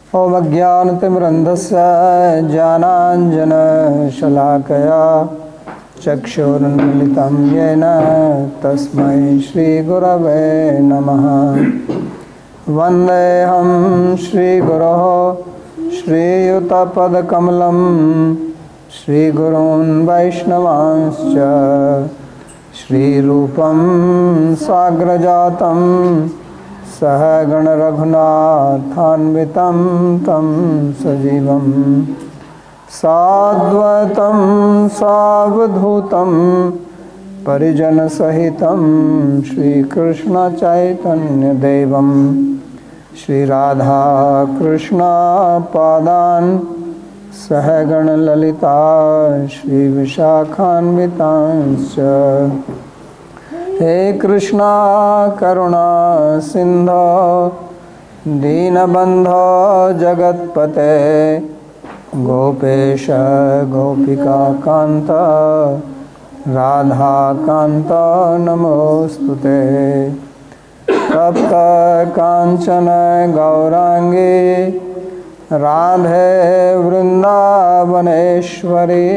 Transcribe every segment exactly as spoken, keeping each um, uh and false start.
ॐ अज्ञानतिमिरन्धस्य ज्ञानाञ्जनशलाकया चक्षुरुन्मिलितं येन तस्मै श्रीगुरवे नमः। वन्देऽहं श्रीगुरोः श्रीयुतपदकमलं श्रीगुरून् वैष्णवांश्च श्रीरूपं साग्रजातं सहगण रघुनाथान्वितं तं सजीवं साद्वैतं सावधूतं परिजनसहितं श्रीकृष्ण चैतन्यदेवं श्रीराधाकृष्णपादान् सहगण ललिता श्रीविशाखान्वितांश्च। हे कृष्णा करुणा सिंधो दीनबंधो जगत्पते गोपेश गोपिका कांत राधा कांत नमोस्तुते। तप्त कांचन गौरांगी राधे वृंदावनेश्वरी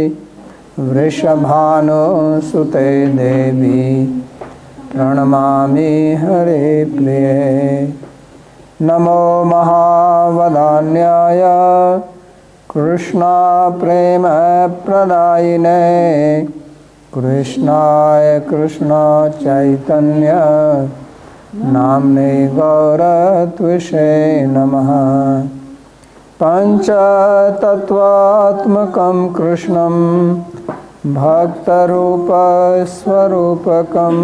वृषभानुसुते देवी प्रणमामि हरे प्रिये। नमो महावदान्याय कृष्णा प्रेम प्रदायिने कृष्णाय कृष्ण चैतन्य नाम्ने गौरत्विषे नमः। पंचतत्वात्मकं कृष्णं भक्तरूपस्वरूपकं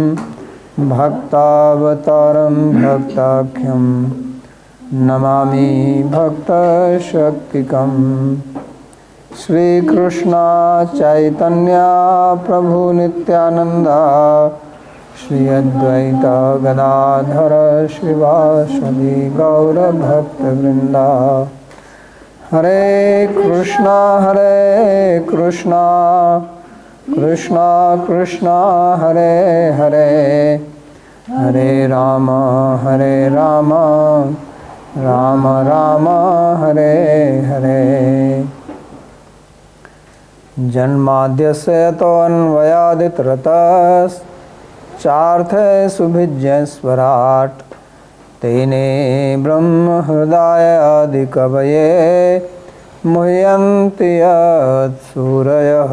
भक्तावतारं भक्ताख्यं नमामि भक्तशक्तिकं। श्रीकृष्ण चैतन्य प्रभु नित्यानंद श्री अद्वैत गदाधर श्रीवासदि गौरभक्तवृंदा। हरे कृष्णा हरे कृष्णा कृष्णा कृष्णा हरे हरे हरे राम हरे राम राम राम हरे हरे। जन्माद्यस्य तोऽन्वयादितरतश्चार्थे सुभिज्ञस्वराट् तेने ब्रह्म हृदय आदिकवये मुह्यन्ति यत्सूरयः।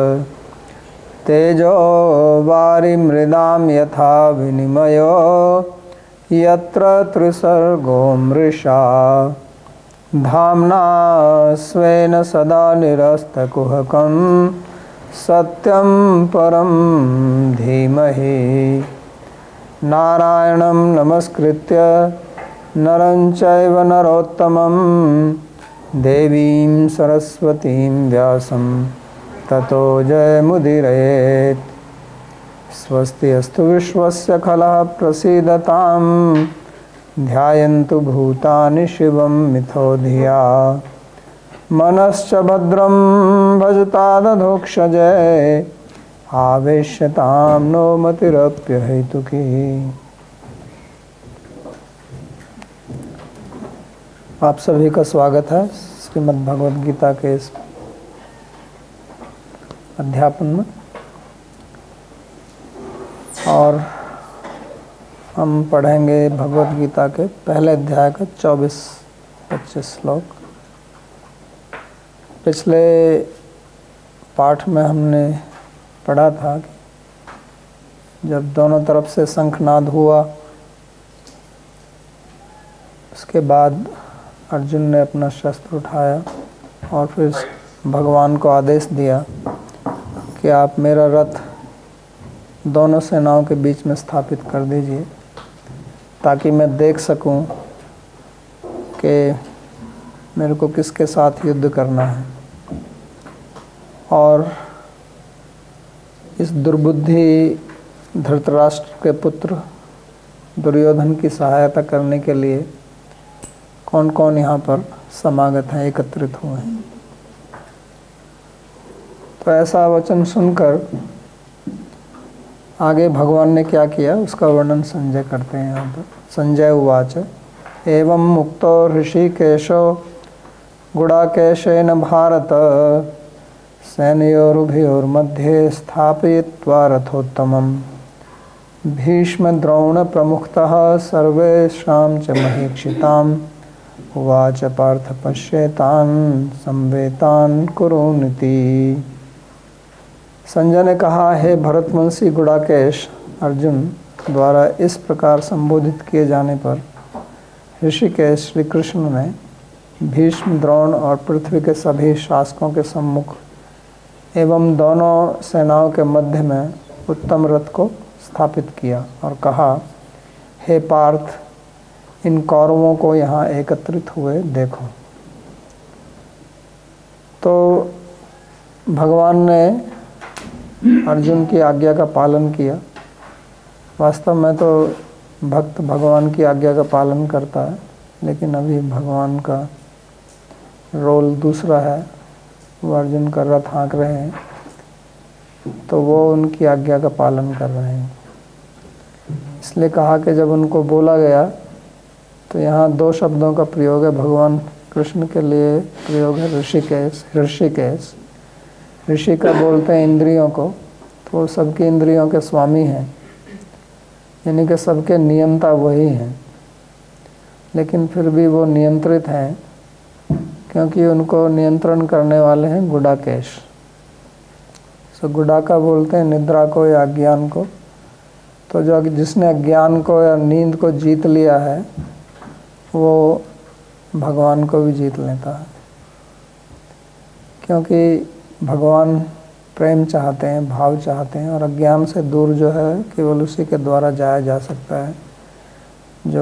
तेजो वारिमृदां यथा विनिमयो यत्र त्रिसर्गो मृषा धाम्ना स्वेन सदा निरस्तकुहकं सत्यं परं धीमहि। नारायणं नमस्कृत्य नरं चैव नरोत्तमं देवीं सरस्वतीं व्यासं ततो जयमुदीरयेत्। स्वस्ति अस्तु विश्वस्य खलः प्रसीदतां ध्यायन्तु भूतानि शिवं मिथो धिया। मनश्च भद्रं भजतादधोक्षजे आवेश्यतां नो मतिरप्यहेतुकी। आप सभी का स्वागत है श्रीमद् भगवद गीता के इस अध्यापन में। और हम पढ़ेंगे भगवद गीता के पहले अध्याय का चौबीस पच्चीस श्लोक। पिछले पाठ में हमने पढ़ा था कि जब दोनों तरफ से शंखनाद हुआ उसके बाद अर्जुन ने अपना शस्त्र उठाया और फिर भगवान को आदेश दिया कि आप मेरा रथ दोनों सेनाओं के बीच में स्थापित कर दीजिए ताकि मैं देख सकूं कि मेरे को किसके साथ युद्ध करना है। और इस दुर्बुद्धि धृतराष्ट्र के पुत्र दुर्योधन की सहायता करने के लिए कौन कौन यहाँ पर समागत हैं, एकत्रित हुए हैं। तो ऐसा वचन सुनकर आगे भगवान ने क्या किया उसका वर्णन संजय करते हैं यहाँ पर। संजय उवाच एवं मुक्तो ऋषिकेशो गुडाकेशेन भारत सैन्योरुभयोर्मध्ये स्थापयित्वा रथोत्तमम् भीष्मद्रोण प्रमुखतः सर्वेषां च महीक्षिताम् उवाच पार्थ पश्येतान् संवेतान् कुरुनिति। संजय ने कहा, हे भरतवंशी गुडाकेश, अर्जुन द्वारा इस प्रकार संबोधित किए जाने पर ऋषिकेश श्री कृष्ण ने भीष्म, द्रोण और पृथ्वी के सभी शासकों के सम्मुख एवं दोनों सेनाओं के मध्य में उत्तम रथ को स्थापित किया और कहा, हे पार्थ, इन कौरवों को यहाँ एकत्रित हुए देखो। तो भगवान ने अर्जुन की आज्ञा का पालन किया। वास्तव में तो भक्त भगवान की आज्ञा का पालन करता है, लेकिन अभी भगवान का रोल दूसरा है। वो अर्जुन का रथ हाँक रहे हैं, तो वो उनकी आज्ञा का पालन कर रहे हैं। इसलिए कहा कि जब उनको बोला गया, तो यहाँ दो शब्दों का प्रयोग है। भगवान कृष्ण के लिए प्रयोग है ऋषिकेश। ऋषिकेश ऋषि का बोलते हैं इंद्रियों को, तो वो सबकी इंद्रियों के स्वामी हैं, यानी कि सबके नियंता वही हैं। लेकिन फिर भी वो नियंत्रित हैं, क्योंकि उनको नियंत्रण करने वाले हैं गुडाकेश। सो गुडाका बोलते हैं निद्रा को या अज्ञान को। तो जो जिसने अज्ञान को या नींद को जीत लिया है, वो भगवान को भी जीत लेता है, क्योंकि भगवान प्रेम चाहते हैं, भाव चाहते हैं, और अज्ञान से दूर जो है केवल उसी के द्वारा जाया जा सकता है जो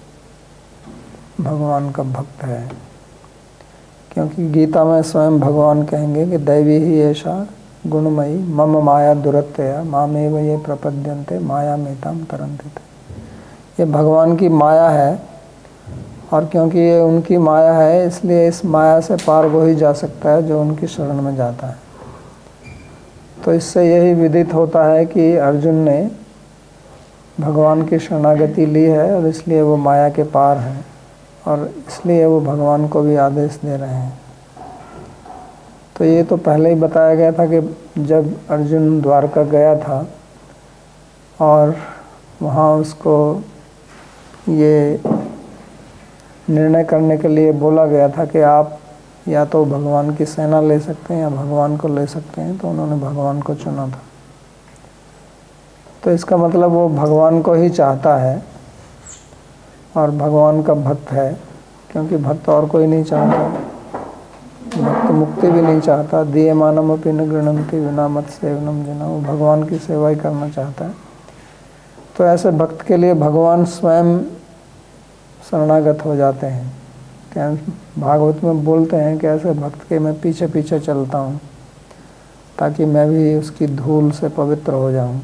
भगवान का भक्त है। क्योंकि गीता में स्वयं भगवान कहेंगे कि दैवी ही ऐसा गुणमयी मम माया दुरत्यया मामेव ये प्रपद्यन्ते माया मेताम तरन्ते। ये भगवान की माया है, और क्योंकि ये उनकी माया है, इसलिए इस माया से पार वो ही जा सकता है जो उनकी शरण में जाता है। तो इससे यही विदित होता है कि अर्जुन ने भगवान की शरणागति ली है, और इसलिए वो माया के पार हैं, और इसलिए वो भगवान को भी आदेश दे रहे हैं। तो ये तो पहले ही बताया गया था कि जब अर्जुन द्वारका गया था और वहाँ उसको ये निर्णय करने के लिए बोला गया था कि आप या तो भगवान की सेना ले सकते हैं या भगवान को ले सकते हैं, तो उन्होंने भगवान को चुना था। तो इसका मतलब वो भगवान को ही चाहता है और भगवान का भक्त है, क्योंकि भक्त और कोई नहीं चाहता। भक्त मुक्ति भी नहीं चाहता। दिए मानम अपि न गृणन्ति विना मत सेवनम जना। वो भगवान की सेवा ही करना चाहता है। तो ऐसे भक्त के लिए भगवान स्वयं शरणागत हो जाते हैं। क्या भागवत में बोलते हैं कि ऐसे भक्त के मैं पीछे पीछे चलता हूँ, ताकि मैं भी उसकी धूल से पवित्र हो जाऊँ।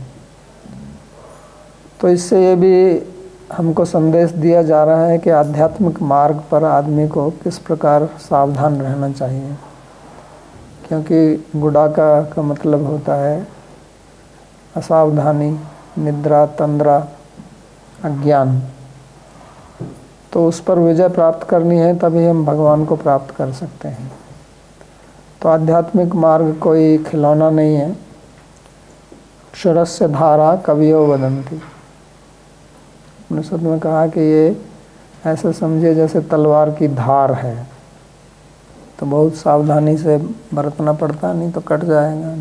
तो इससे ये भी हमको संदेश दिया जा रहा है कि आध्यात्मिक मार्ग पर आदमी को किस प्रकार सावधान रहना चाहिए, क्योंकि गुडाका का मतलब होता है असावधानी, निद्रा, तंद्रा, अज्ञान। तो उस पर विजय प्राप्त करनी है, तभी हम भगवान को प्राप्त कर सकते हैं। तो आध्यात्मिक मार्ग कोई खिलौना नहीं है। क्षरस्य धारा कवियो वदन्ति। उपनिषद में कहा कि ये ऐसे समझिए जैसे तलवार की धार है, तो बहुत सावधानी से बरतना पड़ता, नहीं तो कट जाएगा।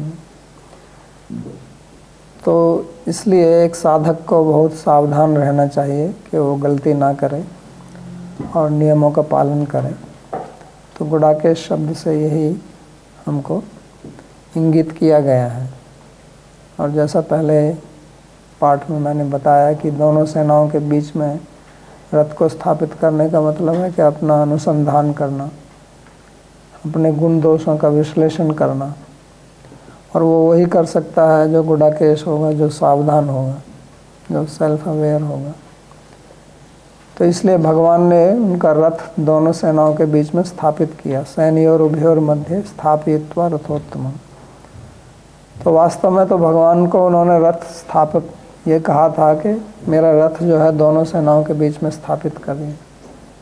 तो इसलिए एक साधक को बहुत सावधान रहना चाहिए कि वो गलती ना करे और नियमों का पालन करे। तो गुडाकेश शब्द से यही हमको इंगित किया गया है। और जैसा पहले पाठ में मैंने बताया कि दोनों सेनाओं के बीच में रथ को स्थापित करने का मतलब है कि अपना अनुसंधान करना, अपने गुण दोषों का विश्लेषण करना। और वो वही कर सकता है जो गुडाकेश होगा, जो सावधान होगा, जो सेल्फ अवेयर होगा। तो इसलिए भगवान ने उनका रथ दोनों सेनाओं के बीच में स्थापित किया। सैन्योर उभयोर मध्य स्थापयित्वा रथोत्तमम्। तो वास्तव में तो भगवान को उन्होंने रथ स्थापित ये कहा था कि मेरा रथ जो है दोनों सेनाओं के बीच में स्थापित करिए।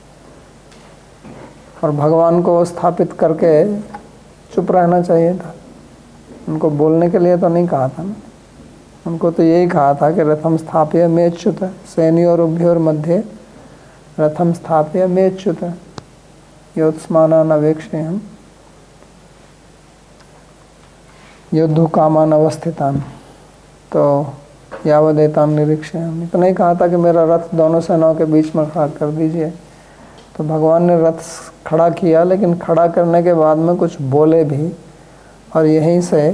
और भगवान को स्थापित करके चुप रहना चाहिए था। उनको बोलने के लिए तो नहीं कहा था ना, उनको तो यही कहा था कि रथम स्थाप्य मेच्युत सैन्योरुभ्योर मध्य रथम स्थाप्य मेच्युत योत्स्मानान अवेक्षेयम् युद्धु कामान अवस्थितान तो यावदेतान निरीक्षेयम्। इतना ही कहा था कि मेरा रथ दोनों सेनाओं के बीच में खड़ा कर दीजिए। तो भगवान ने रथ खड़ा किया, लेकिन खड़ा करने के बाद में कुछ बोले भी, और यहीं से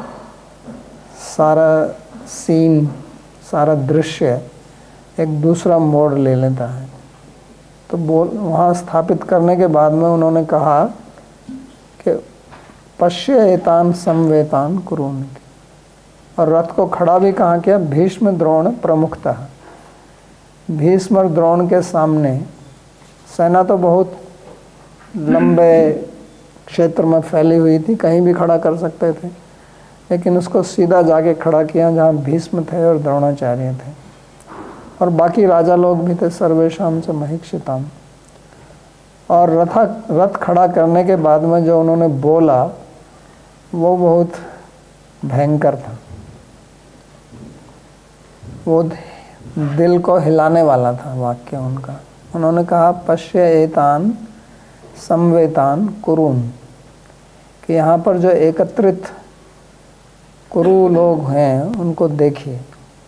सारा सीन, सारा दृश्य एक दूसरा मोड़ ले लेता है। तो बोल वहाँ स्थापित करने के बाद में उन्होंने कहा कि पश्य एतान समवेतान कुरुन, और रथ को खड़ा भी कहाँ किया? भीष्म द्रोण प्रमुखतः। भीष्म और द्रोण के सामने सेना तो बहुत लंबे क्षेत्र में फैली हुई थी, कहीं भी खड़ा कर सकते थे, लेकिन उसको सीधा जाके खड़ा किया जहाँ भीष्म थे और द्रोणाचार्य थे और बाकी राजा लोग भी थे, सर्वेशाम च महिक्षिताम। और रथ रथ खड़ा करने के बाद में जो उन्होंने बोला वो बहुत भयंकर था, वो दिल को हिलाने वाला था वाक्य उनका। उन्होंने कहा पश्य एतान समवेतान कुरुन, कि यहाँ पर जो एकत्रित कुरु लोग हैं उनको देखिए।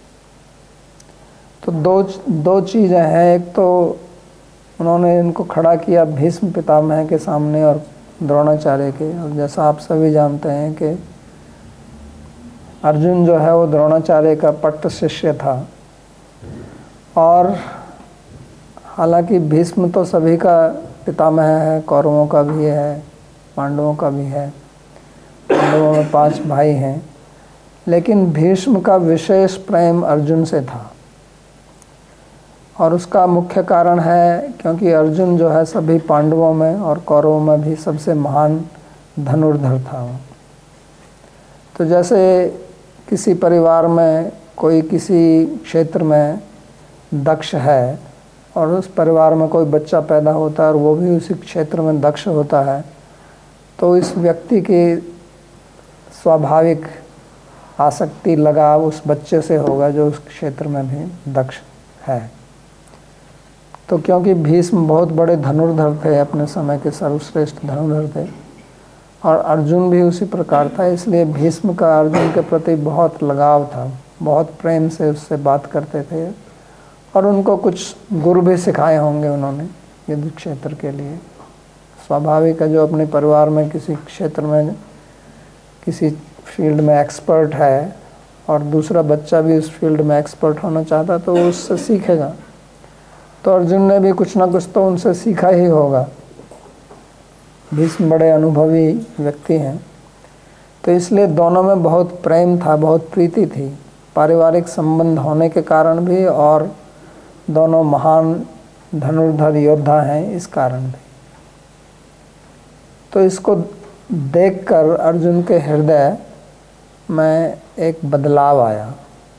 तो दो दो चीज़ें हैं, एक तो उन्होंने इनको खड़ा किया भीष्म पितामह के सामने और द्रोणाचार्य के, और जैसा आप सभी जानते हैं कि अर्जुन जो है वो द्रोणाचार्य का पट्ट शिष्य था, और हालांकि भीष्म तो सभी का पितामह है, कौरवों का भी है, पांडवों का भी है, पांडवों में पांच भाई हैं, लेकिन भीष्म का विशेष प्रेम अर्जुन से था। और उसका मुख्य कारण है क्योंकि अर्जुन जो है सभी पांडवों में और कौरवों में भी सबसे महान धनुर्धर था। तो जैसे किसी परिवार में कोई किसी क्षेत्र में दक्ष है और उस परिवार में कोई बच्चा पैदा होता है और वो भी उसी क्षेत्र में दक्ष होता है, तो इस व्यक्ति की स्वाभाविक आसक्ति लगाव उस बच्चे से होगा जो उस क्षेत्र में भी दक्ष है। तो क्योंकि भीष्म बहुत बड़े धनुर्धर थे, अपने समय के सर्वश्रेष्ठ धनुर्धर थे, और अर्जुन भी उसी प्रकार था, इसलिए भीष्म का अर्जुन के प्रति बहुत लगाव था, बहुत प्रेम से उससे बात करते थे, और उनको कुछ गुरु भी सिखाए होंगे उन्होंने युद्ध क्षेत्र के लिए। स्वाभाविक है, जो अपने परिवार में किसी क्षेत्र में किसी फील्ड में एक्सपर्ट है और दूसरा बच्चा भी उस फील्ड में एक्सपर्ट होना चाहता तो वो उससे सीखेगा। तो अर्जुन ने भी कुछ ना कुछ तो उनसे सीखा ही होगा। भीष्म बड़े अनुभवी व्यक्ति हैं, तो इसलिए दोनों में बहुत प्रेम था, बहुत प्रीति थी, पारिवारिक संबंध होने के कारण भी, और दोनों महान धनुर्धर योद्धा हैं इस कारण भी। तो इसको देखकर अर्जुन के हृदय में एक बदलाव आया।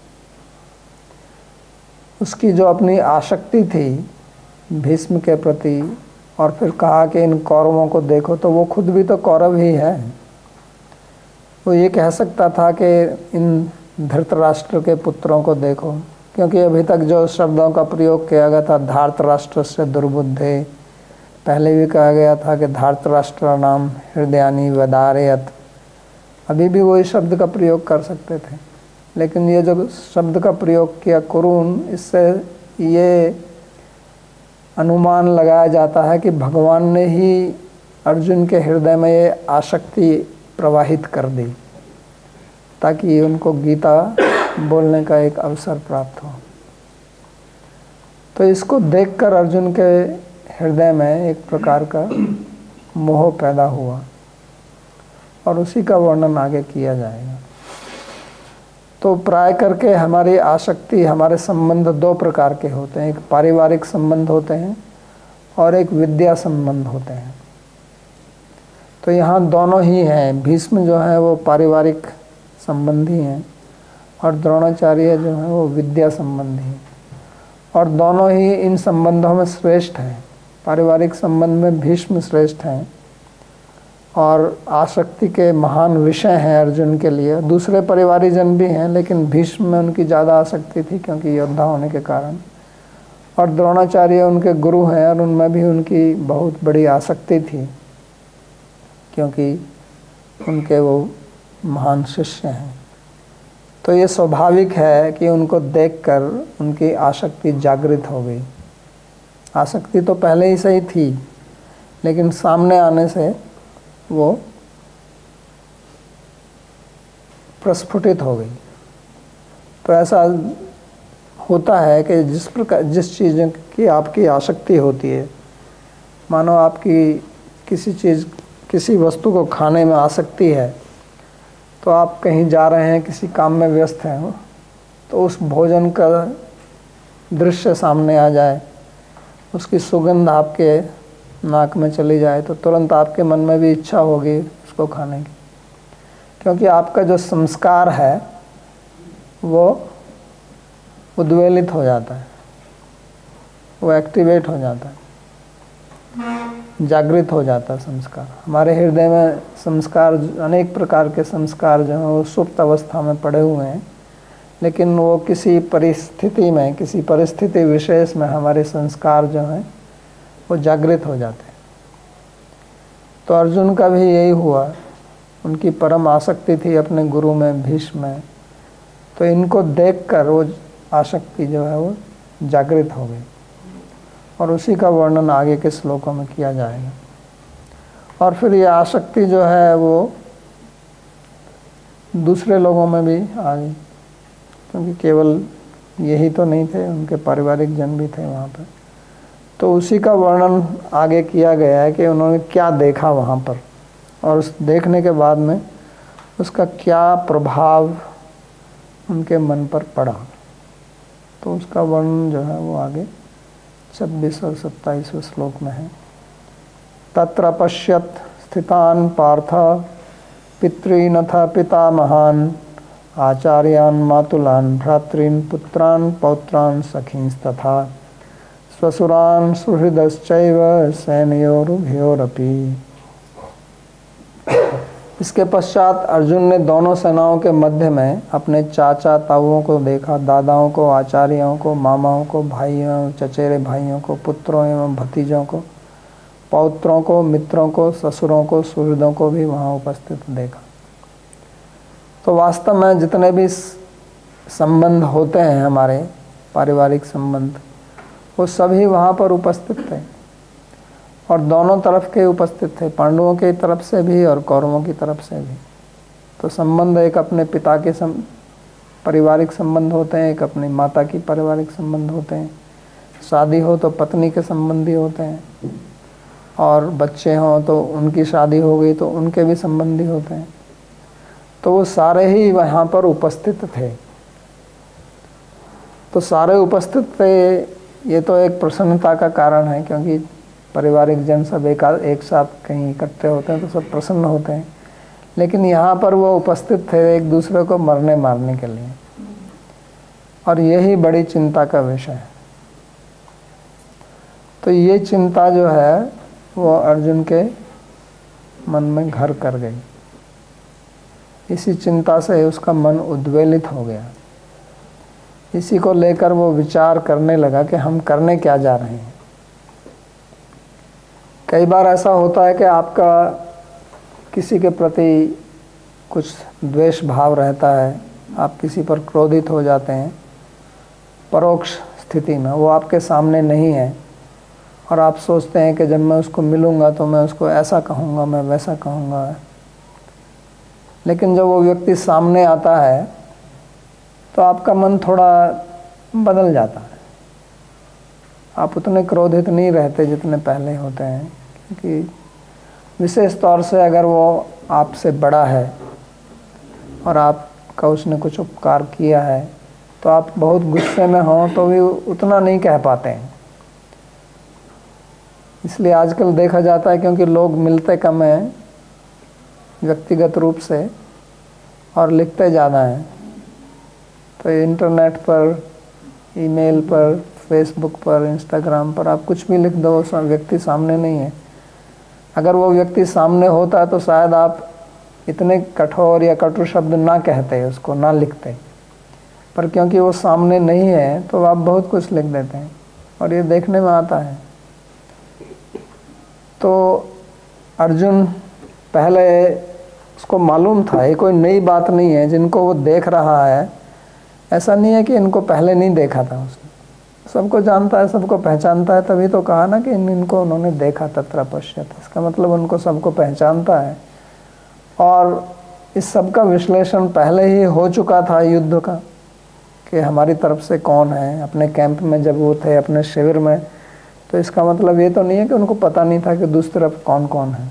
उसकी जो अपनी आसक्ति थी भीष्म के प्रति, और फिर कहा कि इन कौरवों को देखो, तो वो खुद भी तो कौरव ही है। वो ये कह सकता था कि इन धृतराष्ट्र के पुत्रों को देखो, क्योंकि अभी तक जो शब्दों का प्रयोग किया गया था धार्तराष्ट्र से दुर्बुद्धे, पहले भी कहा गया था कि धार्तराष्ट्र नाम हृदयानि वदारयत, अभी भी वही शब्द का प्रयोग कर सकते थे, लेकिन ये जो शब्द का प्रयोग किया कुरुन, इससे ये अनुमान लगाया जाता है कि भगवान ने ही अर्जुन के हृदय में ये आसक्ति प्रवाहित कर दी ताकि उनको गीता बोलने का एक अवसर प्राप्त हो। तो इसको देखकर अर्जुन के हृदय में एक प्रकार का मोह पैदा हुआ, और उसी का वर्णन आगे किया जाएगा। तो प्राय करके हमारी आसक्ति, हमारे संबंध दो प्रकार के होते हैं, एक पारिवारिक संबंध होते हैं और एक विद्या संबंध होते हैं। तो यहाँ दोनों ही हैं। भीष्म जो है वो पारिवारिक संबंधी हैं और द्रोणाचार्य जो है वो विद्या संबंधी हैं, और दोनों ही इन संबंधों में श्रेष्ठ हैं। पारिवारिक संबंध में भीष्म श्रेष्ठ हैं और आसक्ति के महान विषय हैं अर्जुन के लिए। दूसरे परिवारीजन भी हैं, लेकिन भीष्म में उनकी ज़्यादा आसक्ति थी क्योंकि योद्धा होने के कारण। और द्रोणाचार्य उनके गुरु हैं और उनमें भी उनकी बहुत बड़ी आसक्ति थी क्योंकि उनके वो महान शिष्य हैं। तो ये स्वाभाविक है कि उनको देखकर उनकी आसक्ति जागृत हो गई। आसक्ति तो पहले ही से ही थी, लेकिन सामने आने से वो प्रस्फुटित हो गई। तो ऐसा होता है कि जिस प्रकार जिस चीज़ की आपकी आसक्ति होती है, मानो आपकी किसी चीज़ किसी वस्तु को खाने में आसक्ति है, तो आप कहीं जा रहे हैं, किसी काम में व्यस्त हैं, तो उस भोजन का दृश्य सामने आ जाए, उसकी सुगंध आपके नाक में चली जाए, तो तुरंत आपके मन में भी इच्छा होगी उसको खाने की, क्योंकि आपका जो संस्कार है वो उद्वेलित हो जाता है, वो एक्टिवेट हो जाता है, जागृत हो जाता है संस्कार। हमारे हृदय में संस्कार, अनेक प्रकार के संस्कार जो हैं वो सुप्त अवस्था में पड़े हुए हैं, लेकिन वो किसी परिस्थिति में, किसी परिस्थिति विशेष में हमारे संस्कार जो हैं वो जागृत हो जाते हैं। तो अर्जुन का भी यही हुआ, उनकी परम आसक्ति थी अपने गुरु में, भीष्म में। तो इनको देखकर वो आसक्ति जो है वो जागृत हो गई, और उसी का वर्णन आगे के श्लोकों में किया जाएगा। और फिर ये आसक्ति जो है वो दूसरे लोगों में भी आ गई, क्योंकि केवल यही तो नहीं थे, उनके पारिवारिक जन भी थे वहाँ पर। तो उसी का वर्णन आगे किया गया है कि उन्होंने क्या देखा वहाँ पर, और उस देखने के बाद में उसका क्या प्रभाव उनके मन पर पड़ा। तो उसका वर्णन जो है वो आगे छब्बीस और सत्ताईसवें श्लोक में है। तत्र पश्यत स्थितान पार्थ पितॄनथ पितामहान् आचार्यान् मातुलान् भ्रातॄन् पुत्रान् पौत्रान् सखींस्तथा स्वसुरान् सुहृदश्चैव सैन्योरुभयोरपि। इसके पश्चात अर्जुन ने दोनों सेनाओं के मध्य में अपने चाचा ताऊओं को देखा, दादाओं को, आचार्यों को, मामाओं को, भाइयों, चचेरे भाइयों को, पुत्रों एवं भतीजों को, पौत्रों को, मित्रों को, ससुरों को, सुहृदों को भी वहाँ उपस्थित देखा। तो वास्तव में जितने भी संबंध होते हैं हमारे पारिवारिक संबंध, वो सभी वहाँ पर उपस्थित थे, और दोनों तरफ के उपस्थित थे, पांडवों की तरफ से भी और कौरवों की तरफ से भी। तो संबंध एक अपने पिता के सम पारिवारिक संबंध होते हैं, एक अपनी माता की पारिवारिक संबंध होते हैं, शादी हो तो पत्नी के संबंधी होते हैं, और बच्चे हों तो उनकी शादी हो गई तो उनके भी संबंधी होते हैं। तो वो सारे ही वहाँ पर उपस्थित थे। तो सारे उपस्थित थे, ये तो एक प्रसन्नता का कारण है, क्योंकि पारिवारिक जन सब एक एक साथ कहीं इकट्ठे होते हैं तो सब प्रसन्न होते हैं। लेकिन यहाँ पर वो उपस्थित थे एक दूसरे को मरने मारने के लिए, और यही बड़ी चिंता का विषय है। तो ये चिंता जो है वो अर्जुन के मन में घर कर गई। इसी चिंता से उसका मन उद्वेलित हो गया। इसी को लेकर वो विचार करने लगा कि हम करने क्या जा रहे हैं। कई बार ऐसा होता है कि आपका किसी के प्रति कुछ द्वेष भाव रहता है, आप किसी पर क्रोधित हो जाते हैं परोक्ष स्थिति में, वो आपके सामने नहीं है, और आप सोचते हैं कि जब मैं उसको मिलूँगा तो मैं उसको ऐसा कहूँगा, मैं वैसा कहूँगा। लेकिन जब वो व्यक्ति सामने आता है तो आपका मन थोड़ा बदल जाता है, आप उतने क्रोधित नहीं रहते जितने पहले होते हैं, क्योंकि विशेष तौर से अगर वो आपसे बड़ा है और आपका उसने कुछ उपकार किया है तो आप बहुत गुस्से में हों तो भी उतना नहीं कह पाते हैं। इसलिए आजकल देखा जाता है, क्योंकि लोग मिलते कम हैं व्यक्तिगत रूप से और लिखते ज़्यादा हैं, तो इंटरनेट पर, ईमेल पर, फेसबुक पर, इंस्टाग्राम पर आप कुछ भी लिख दो, उस व्यक्ति सामने नहीं है। अगर वो व्यक्ति सामने होता तो शायद आप इतने कठोर या कटु शब्द ना कहते, उसको ना लिखते, पर क्योंकि वो सामने नहीं है तो आप बहुत कुछ लिख देते हैं और ये देखने में आता है। तो अर्जुन पहले उसको मालूम था, ये कोई नई बात नहीं है, जिनको वो देख रहा है ऐसा नहीं है कि इनको पहले नहीं देखा था उसने, सबको जानता है, सबको पहचानता है, तभी तो कहा ना कि इन इनको उन्होंने देखा तत्र पश्यत, इसका मतलब उनको सबको पहचानता है। और इस सब का विश्लेषण पहले ही हो चुका था युद्ध का, कि हमारी तरफ से कौन है। अपने कैंप में जब वो थे, अपने शिविर में, तो इसका मतलब ये तो नहीं है कि उनको पता नहीं था कि दूसरी तरफ कौन कौन है।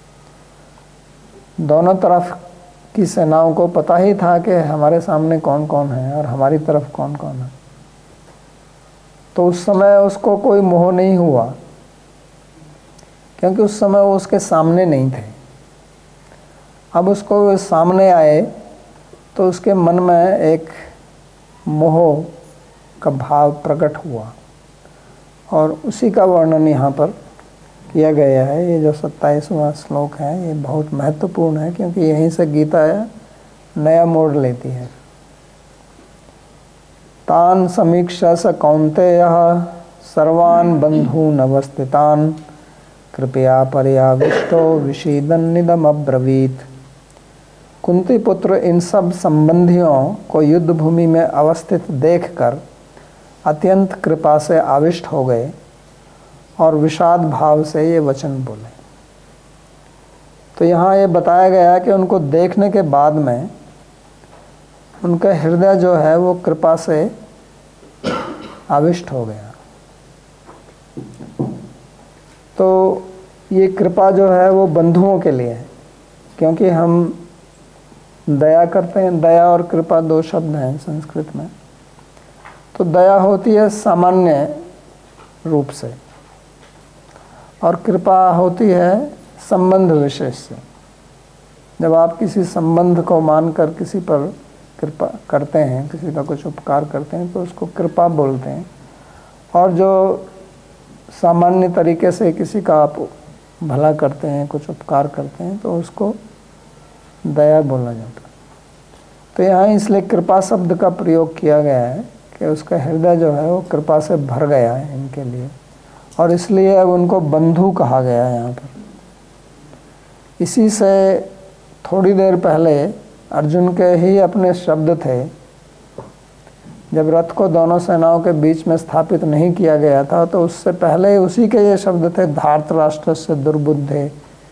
दोनों तरफ की सेनाओं को पता ही था कि हमारे सामने कौन कौन है और हमारी तरफ कौन कौन है। तो उस समय उसको कोई मोह नहीं हुआ, क्योंकि उस समय वो उसके सामने नहीं थे। अब उसको वो सामने आए तो उसके मन में एक मोह का भाव प्रकट हुआ, और उसी का वर्णन यहाँ पर किया गया है। ये जो सत्ताईसवां श्लोक है ये बहुत महत्वपूर्ण है, क्योंकि यहीं से गीता नया मोड़ लेती है। तान समीक्षा स कौन्तेयः सर्वान् बन्धून् अवस्थितान् कृपया पर्याविष्टो विषीदन्निदम् अब्रवीत। कुंती पुत्र इन सब संबंधियों को युद्ध भूमि में अवस्थित देखकर अत्यंत कृपा से आविष्ट हो गए और विषाद भाव से ये वचन बोले। तो यहाँ ये बताया गया है कि उनको देखने के बाद में उनका हृदय जो है वो कृपा से आविष्ट हो गया। तो ये कृपा जो है वो बंधुओं के लिए है, क्योंकि हम दया करते हैं। दया और कृपा दो शब्द हैं संस्कृत में। तो दया होती है सामान्य रूप से, और कृपा होती है संबंध विशेष से। जब आप किसी संबंध को मानकर किसी पर कृपा करते हैं, किसी का कुछ उपकार करते हैं, तो उसको कृपा बोलते हैं। और जो सामान्य तरीके से किसी का आप भला करते हैं, कुछ उपकार करते हैं, तो उसको दया बोला जाता है। तो यहाँ इसलिए कृपा शब्द का प्रयोग किया गया है कि उसका हृदय जो है वो कृपा से भर गया है इनके लिए, और इसलिए अब उनको बंधु कहा गया है यहाँ पर। इसी से थोड़ी देर पहले अर्जुन के ही अपने शब्द थे, जब रथ को दोनों सेनाओं के बीच में स्थापित नहीं किया गया था, तो उससे पहले उसी के ये शब्द थे, धार्तराष्ट्र से दुर्बुद्धे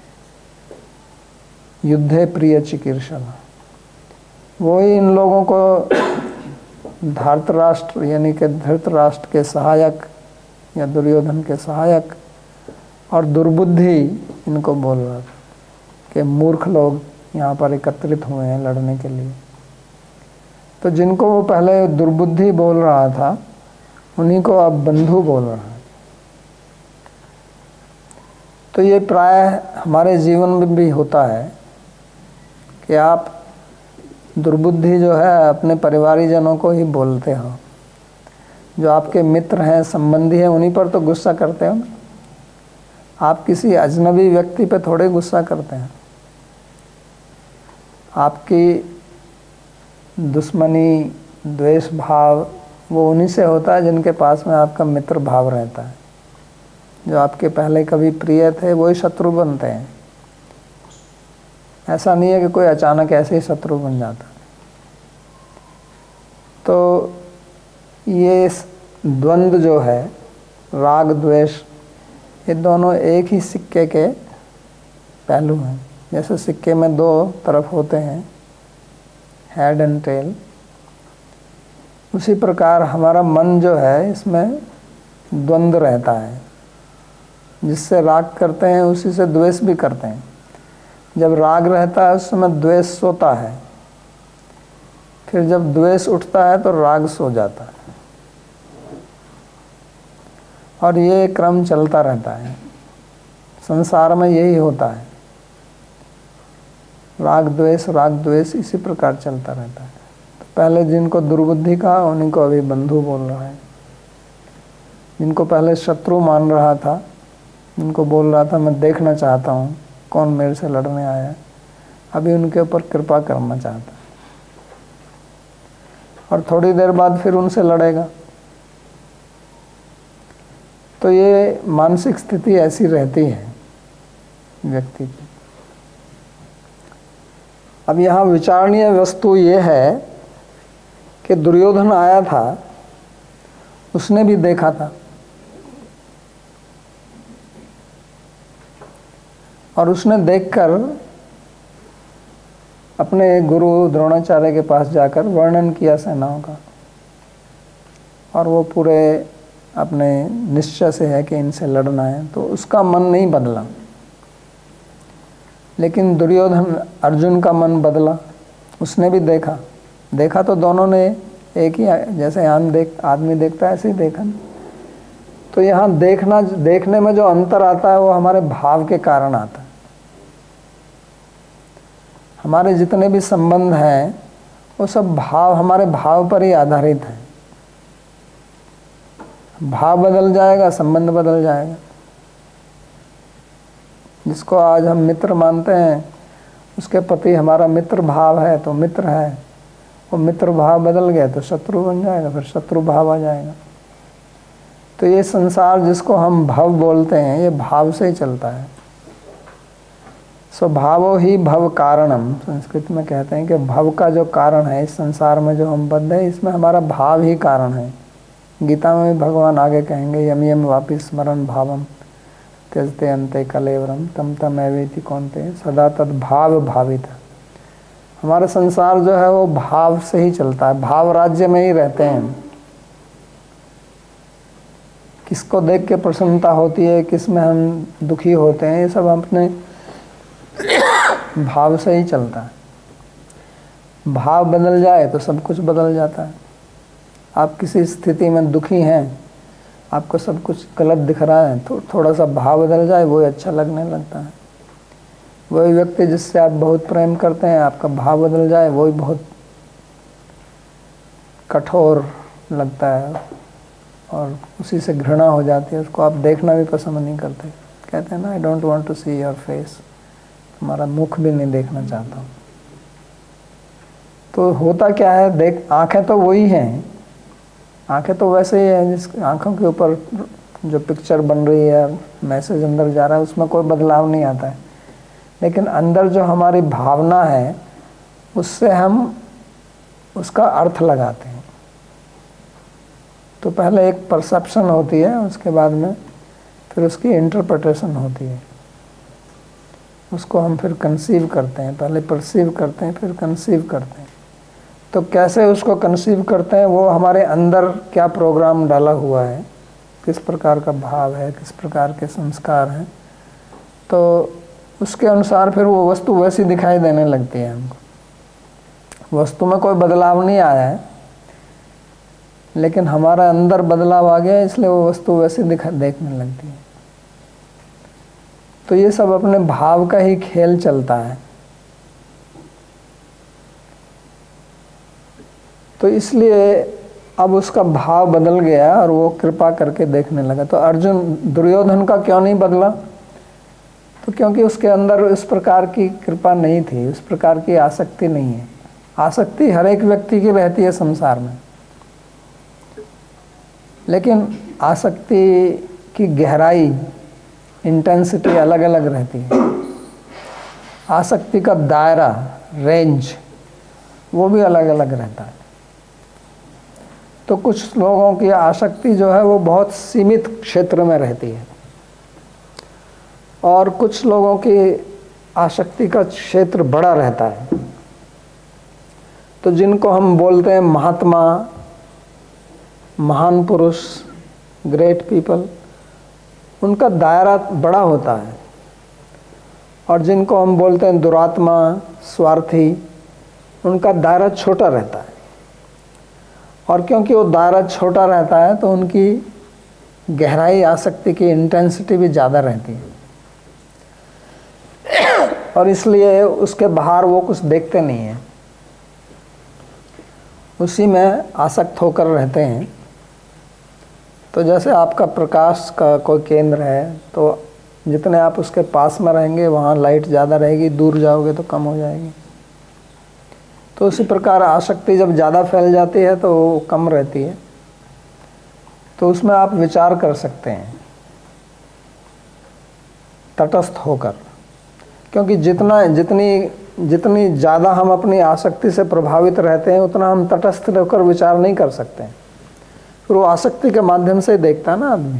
युद्धे प्रिय चिकीर्षण। वही इन लोगों को धार्तराष्ट्र यानी कि धृतराष्ट्र के सहायक या दुर्योधन के सहायक और दुर्बुद्धि इनको बोल रहा था कि मूर्ख लोग यहाँ पर एकत्रित हुए हैं लड़ने के लिए। तो जिनको वो पहले दुर्बुद्धि बोल रहा था, उन्हीं को अब बंधु बोल रहा है। तो ये प्रायः हमारे जीवन में भी होता है कि आप दुर्बुद्धि जो है अपने परिवारीजनों को ही बोलते हो। जो आपके मित्र हैं, संबंधी हैं, उन्हीं पर तो गुस्सा करते हो ना। आप किसी अजनबी व्यक्ति पे थोड़े गुस्सा करते हैं। आपकी दुश्मनी, द्वेष भाव वो उन्हीं से होता है जिनके पास में आपका मित्र भाव रहता है। जो आपके पहले कभी प्रिय थे वही शत्रु बनते हैं। ऐसा नहीं है कि कोई अचानक ऐसे ही शत्रु बन जाता। तो ये द्वंद्व जो है, राग द्वेष, ये दोनों एक ही सिक्के के पहलू हैं। जैसे सिक्के में दो तरफ होते हैं, हेड एंड टेल, उसी प्रकार हमारा मन जो है इसमें द्वंद्व रहता है। जिससे राग करते हैं उसी से द्वेष भी करते हैं। जब राग रहता है उस समय द्वेष सोता है, फिर जब द्वेष उठता है तो राग सो जाता है, और ये क्रम चलता रहता है। संसार में यही होता है, राग द्वेष राग द्वेष इसी प्रकार चलता रहता है। तो पहले जिनको दुर्बुद्धि कहा उन्हीं को अभी बंधु बोल रहा है। जिनको पहले शत्रु मान रहा था, जिनको बोल रहा था मैं देखना चाहता हूँ कौन मेरे से लड़ने आया है, अभी उनके ऊपर कृपा करना चाहता है और थोड़ी देर बाद फिर उनसे लड़ेगा। तो ये मानसिक स्थिति ऐसी रहती है व्यक्ति की। अब यहाँ विचारणीय वस्तु ये है कि दुर्योधन आया था, उसने भी देखा था और उसने देखकर अपने गुरु द्रोणाचार्य के पास जाकर वर्णन किया सेनाओं का, और वो पूरे अपने निश्चय से है कि इनसे लड़ना है, तो उसका मन नहीं बदला। लेकिन दुर्योधन, अर्जुन का मन बदला, उसने भी देखा देखा तो दोनों ने एक ही, जैसे आम देख आदमी देखता है ऐसे ही देखा। तो यहाँ देखना देखने में जो अंतर आता है वो हमारे भाव के कारण आता है। हमारे जितने भी संबंध हैं वो सब भाव, हमारे भाव पर ही आधारित हैं। भाव बदल जाएगा, संबंध बदल जाएगा। जिसको आज हम मित्र मानते हैं, उसके प्रति हमारा मित्र भाव है तो मित्र है, वो मित्र भाव बदल गया तो शत्रु बन जाएगा, फिर शत्रु भाव आ जाएगा। तो ये संसार जिसको हम भव बोलते हैं, ये भाव से ही चलता है। स्वभावो ही भव कारणम, संस्कृत में कहते हैं कि भव का जो कारण है इस संसार में जो हम बद्ध है, इसमें हमारा भाव ही कारण है। गीता में भी भगवान आगे कहेंगे, यम यम वापि स्मरण भावम त्यजते अन्ते कलेवरम तम तम एवेति कौन्ते सदा तद भाव भावित। हमारा संसार जो है वो भाव से ही चलता है, भाव राज्य में ही रहते हैं। किसको देख के प्रसन्नता होती है, किस में हम दुखी होते हैं, ये सब अपने भाव से ही चलता है। भाव बदल जाए तो सब कुछ बदल जाता है। आप किसी स्थिति में दुखी हैं, आपको सब कुछ गलत दिख रहा है, तो थोड़ा सा भाव बदल जाए वो अच्छा लगने लगता है। वही व्यक्ति जिससे आप बहुत प्रेम करते हैं, आपका भाव बदल जाए वो ही बहुत कठोर लगता है और उसी से घृणा हो जाती है, उसको आप देखना भी पसंद नहीं करते। कहते हैं ना, I don't want to see your face, तुम्हारा मुख भी नहीं देखना चाहता हूँ। तो होता क्या है, देख आंखें तो वही हैं, आंखें तो वैसे ही हैं, जिस आंखों के ऊपर जो पिक्चर बन रही है, मैसेज अंदर जा रहा है, उसमें कोई बदलाव नहीं आता है। लेकिन अंदर जो हमारी भावना है उससे हम उसका अर्थ लगाते हैं। तो पहले एक परसेप्शन होती है, उसके बाद में फिर उसकी इंटरप्रिटेशन होती है, उसको हम फिर कंसीव करते हैं। पहले परसीव करते हैं, फिर कंसीव करते हैं। तो कैसे उसको कंसीव करते हैं, वो हमारे अंदर क्या प्रोग्राम डाला हुआ है, किस प्रकार का भाव है, किस प्रकार के संस्कार हैं, तो उसके अनुसार फिर वो वस्तु वैसी दिखाई देने लगती है हमको। वस्तु में कोई बदलाव नहीं आया है, लेकिन हमारा अंदर बदलाव आ गया, इसलिए वो वस्तु वैसी दिखा देखने लगती है। तो ये सब अपने भाव का ही खेल चलता है। तो इसलिए अब उसका भाव बदल गया और वो कृपा करके देखने लगा। तो अर्जुन, दुर्योधन का क्यों नहीं बदला? तो क्योंकि उसके अंदर इस प्रकार की कृपा नहीं थी, उस प्रकार की आसक्ति नहीं है। आसक्ति हर एक व्यक्ति की रहती है संसार में, लेकिन आसक्ति की गहराई, इंटेंसिटी अलग अलग रहती है। आसक्ति का दायरा, रेंज, वो भी अलग अलग रहता है। तो कुछ लोगों की आसक्ति जो है वो बहुत सीमित क्षेत्र में रहती है, और कुछ लोगों की आसक्ति का क्षेत्र बड़ा रहता है। तो जिनको हम बोलते हैं महात्मा, महान पुरुष, ग्रेट पीपल, उनका दायरा बड़ा होता है। और जिनको हम बोलते हैं दुरात्मा, स्वार्थी, उनका दायरा छोटा रहता है। और क्योंकि वो दायरा छोटा रहता है तो उनकी गहराई, आसक्ति की इंटेंसिटी भी ज़्यादा रहती है, और इसलिए उसके बाहर वो कुछ देखते नहीं हैं, उसी में आसक्त होकर रहते हैं। तो जैसे आपका प्रकाश का कोई केंद्र है, तो जितने आप उसके पास में रहेंगे वहाँ लाइट ज़्यादा रहेगी, दूर जाओगे तो कम हो जाएगी। तो उसी प्रकार आसक्ति जब ज़्यादा फैल जाती है तो वो कम रहती है। तो उसमें आप विचार कर सकते हैं तटस्थ होकर, क्योंकि जितना जितनी जितनी ज़्यादा हम अपनी आसक्ति से प्रभावित रहते हैं उतना हम तटस्थ होकर विचार नहीं कर सकते हैं। फिर वो आसक्ति के माध्यम से देखता है ना आदमी।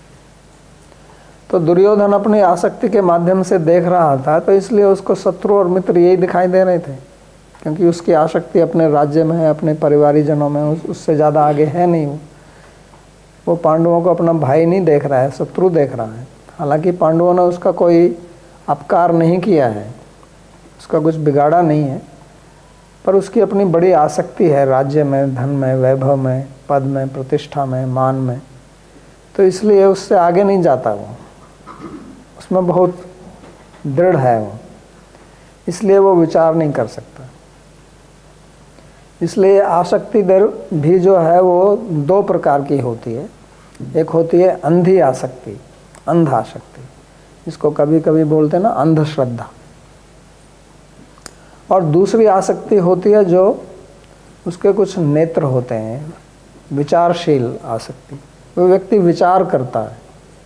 तो दुर्योधन अपनी आसक्ति के माध्यम से देख रहा था, तो इसलिए उसको शत्रु और मित्र यही दिखाई दे रहे थे, क्योंकि उसकी आसक्ति अपने राज्य में है, अपने परिवारीजनों में, उस, उससे ज़्यादा आगे है नहीं। वो वो पांडवों को अपना भाई नहीं देख रहा है, शत्रु देख रहा है। हालांकि पांडवों ने उसका कोई अपकार नहीं किया है, उसका कुछ बिगाड़ा नहीं है, पर उसकी अपनी बड़ी आसक्ति है राज्य में, धन में, वैभव में, पद में, प्रतिष्ठा में, मान में। तो इसलिए उससे आगे नहीं जाता, वो उसमें बहुत दृढ़ है वो, इसलिए वो विचार नहीं कर सकता। इसलिए आसक्ति दर भी जो है वो दो प्रकार की होती है। एक होती है अंधी आसक्ति, अंध आसक्ति, जिसको कभी कभी बोलते हैं ना अंधश्रद्धा। और दूसरी आसक्ति होती है जो उसके कुछ नेत्र होते हैं, विचारशील आसक्ति। वो व्यक्ति विचार करता है।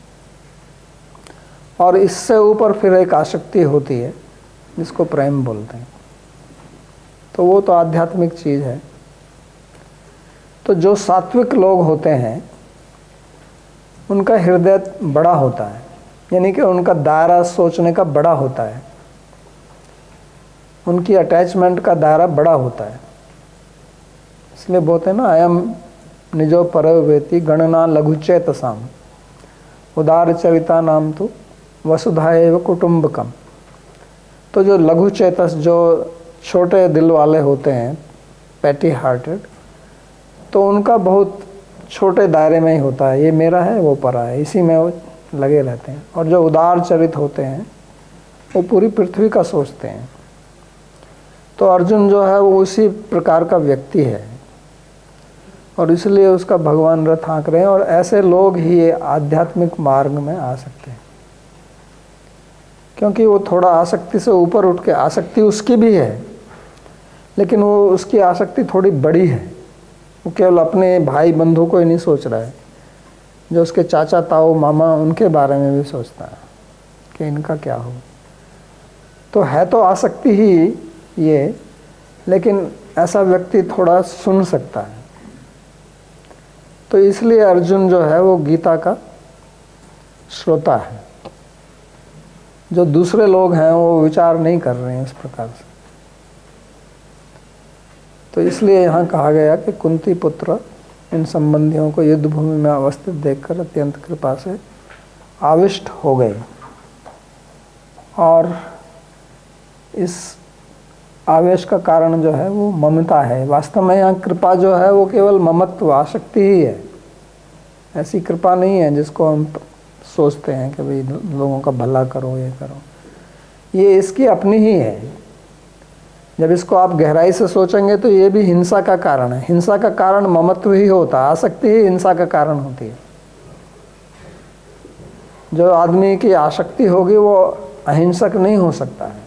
और इससे ऊपर फिर एक आसक्ति होती है जिसको प्रेम बोलते हैं। तो वो तो आध्यात्मिक चीज़ है। तो जो सात्विक लोग होते हैं उनका हृदय बड़ा होता है, यानी कि उनका दायरा सोचने का बड़ा होता है, उनकी अटैचमेंट का दायरा बड़ा होता है। इसलिए बोलते हैं ना अयम निजो परवेति गणना लघुचेतसाम उदार चरिता नाम तो वसुधाएव कुटुंबकम। तो जो लघु चेतस, जो छोटे दिल वाले होते हैं, पैटी हार्टेड, तो उनका बहुत छोटे दायरे में ही होता है, ये मेरा है वो परा है, इसी में वो लगे रहते हैं। और जो उदार चरित होते हैं वो पूरी पृथ्वी का सोचते हैं। तो अर्जुन जो है वो उसी प्रकार का व्यक्ति है, और इसलिए उसका भगवान रथ हाँक रहे हैं। और ऐसे लोग ही आध्यात्मिक मार्ग में आ सकते हैं, क्योंकि वो थोड़ा आसक्ति से ऊपर उठ के, आसक्ति उसकी भी है लेकिन वो उसकी आसक्ति थोड़ी बड़ी है। वो केवल अपने भाई बंधु को ही नहीं सोच रहा है, जो उसके चाचा ताऊ मामा उनके बारे में भी सोचता है कि इनका क्या हो। तो है तो आसक्ति ही ये, लेकिन ऐसा व्यक्ति थोड़ा सुन सकता है। तो इसलिए अर्जुन जो है वो गीता का श्रोता है। जो दूसरे लोग हैं वो विचार नहीं कर रहे हैं इस प्रकार से। तो इसलिए यहाँ कहा गया कि कुंती पुत्र इन संबंधियों को युद्ध भूमि में अवस्थित देखकर अत्यंत कृपा से आविष्ट हो गए। और इस आवेश का कारण जो है वो ममता है। वास्तव में यहाँ कृपा जो है वो केवल ममत्व, आसक्ति ही है। ऐसी कृपा नहीं है जिसको हम सोचते हैं कि भाई लोगों का भला करो, ये करो। ये इसकी अपनी ही है। जब इसको आप गहराई से सोचेंगे तो ये भी हिंसा का कारण है। हिंसा का कारण ममत्व ही होता है, आसक्ति ही हिंसा का कारण होती है। जो आदमी की आसक्ति होगी वो अहिंसक नहीं हो सकता है।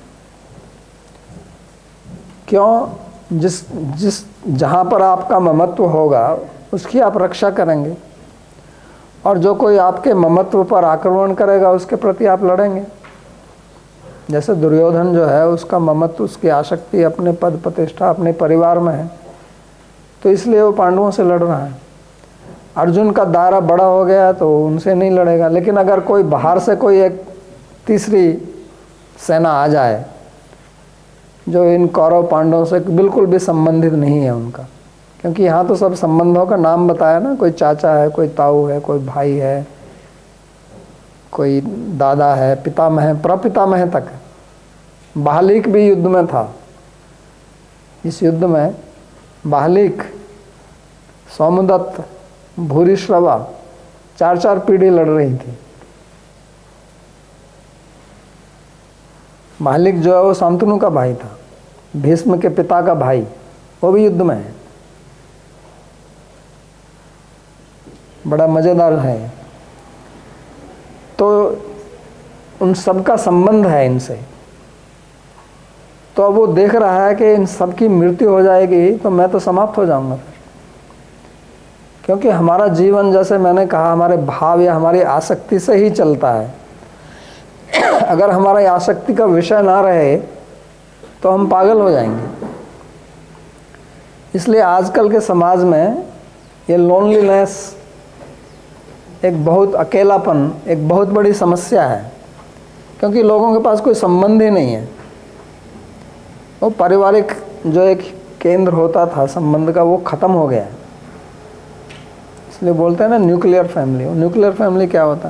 क्यों? जिस जिस जहाँ पर आपका ममत्व होगा उसकी आप रक्षा करेंगे, और जो कोई आपके ममत्व पर आक्रमण करेगा उसके प्रति आप लड़ेंगे। जैसे दुर्योधन जो है उसका ममत्व, उसकी आसक्ति अपने पद प्रतिष्ठा, अपने परिवार में है, तो इसलिए वो पांडवों से लड़ रहा है। अर्जुन का दायरा बड़ा हो गया तो उनसे नहीं लड़ेगा। लेकिन अगर कोई बाहर से कोई एक तीसरी सेना आ जाए जो इन कौरव पांडवों से बिल्कुल भी संबंधित नहीं है उनका, क्योंकि यहाँ तो सब संबंधों का नाम बताया ना, कोई चाचा है, कोई ताऊ है, कोई भाई है, कोई दादा है, पितामह है, प्रपितामह तक है। बाहलिक भी युद्ध में था। इस युद्ध में बाहलिक, सौमदत्त, भूरिश्रवा, चार चार पीढ़ी लड़ रही थी। बाहलिक जो है वो शांतनु का भाई था, भीष्म के पिता का भाई, वो भी युद्ध में है। बड़ा मज़ेदार है। तो उन सब का संबंध है इनसे। तो अब वो देख रहा है कि इन सब की मृत्यु हो जाएगी तो मैं तो समाप्त हो जाऊंगा फिर, क्योंकि हमारा जीवन जैसे मैंने कहा हमारे भाव या हमारी आसक्ति से ही चलता है। अगर हमारी आसक्ति का विषय ना रहे तो हम पागल हो जाएंगे। इसलिए आजकल के समाज में ये लोनलीनेस, एक बहुत अकेलापन एक बहुत बड़ी समस्या है, क्योंकि लोगों के पास कोई संबंध ही नहीं है। वो पारिवारिक जो एक केंद्र होता था संबंध का, वो ख़त्म हो गया है। इसलिए बोलते हैं ना न्यूक्लियर फैमिली। वो न्यूक्लियर फैमिली क्या होता है?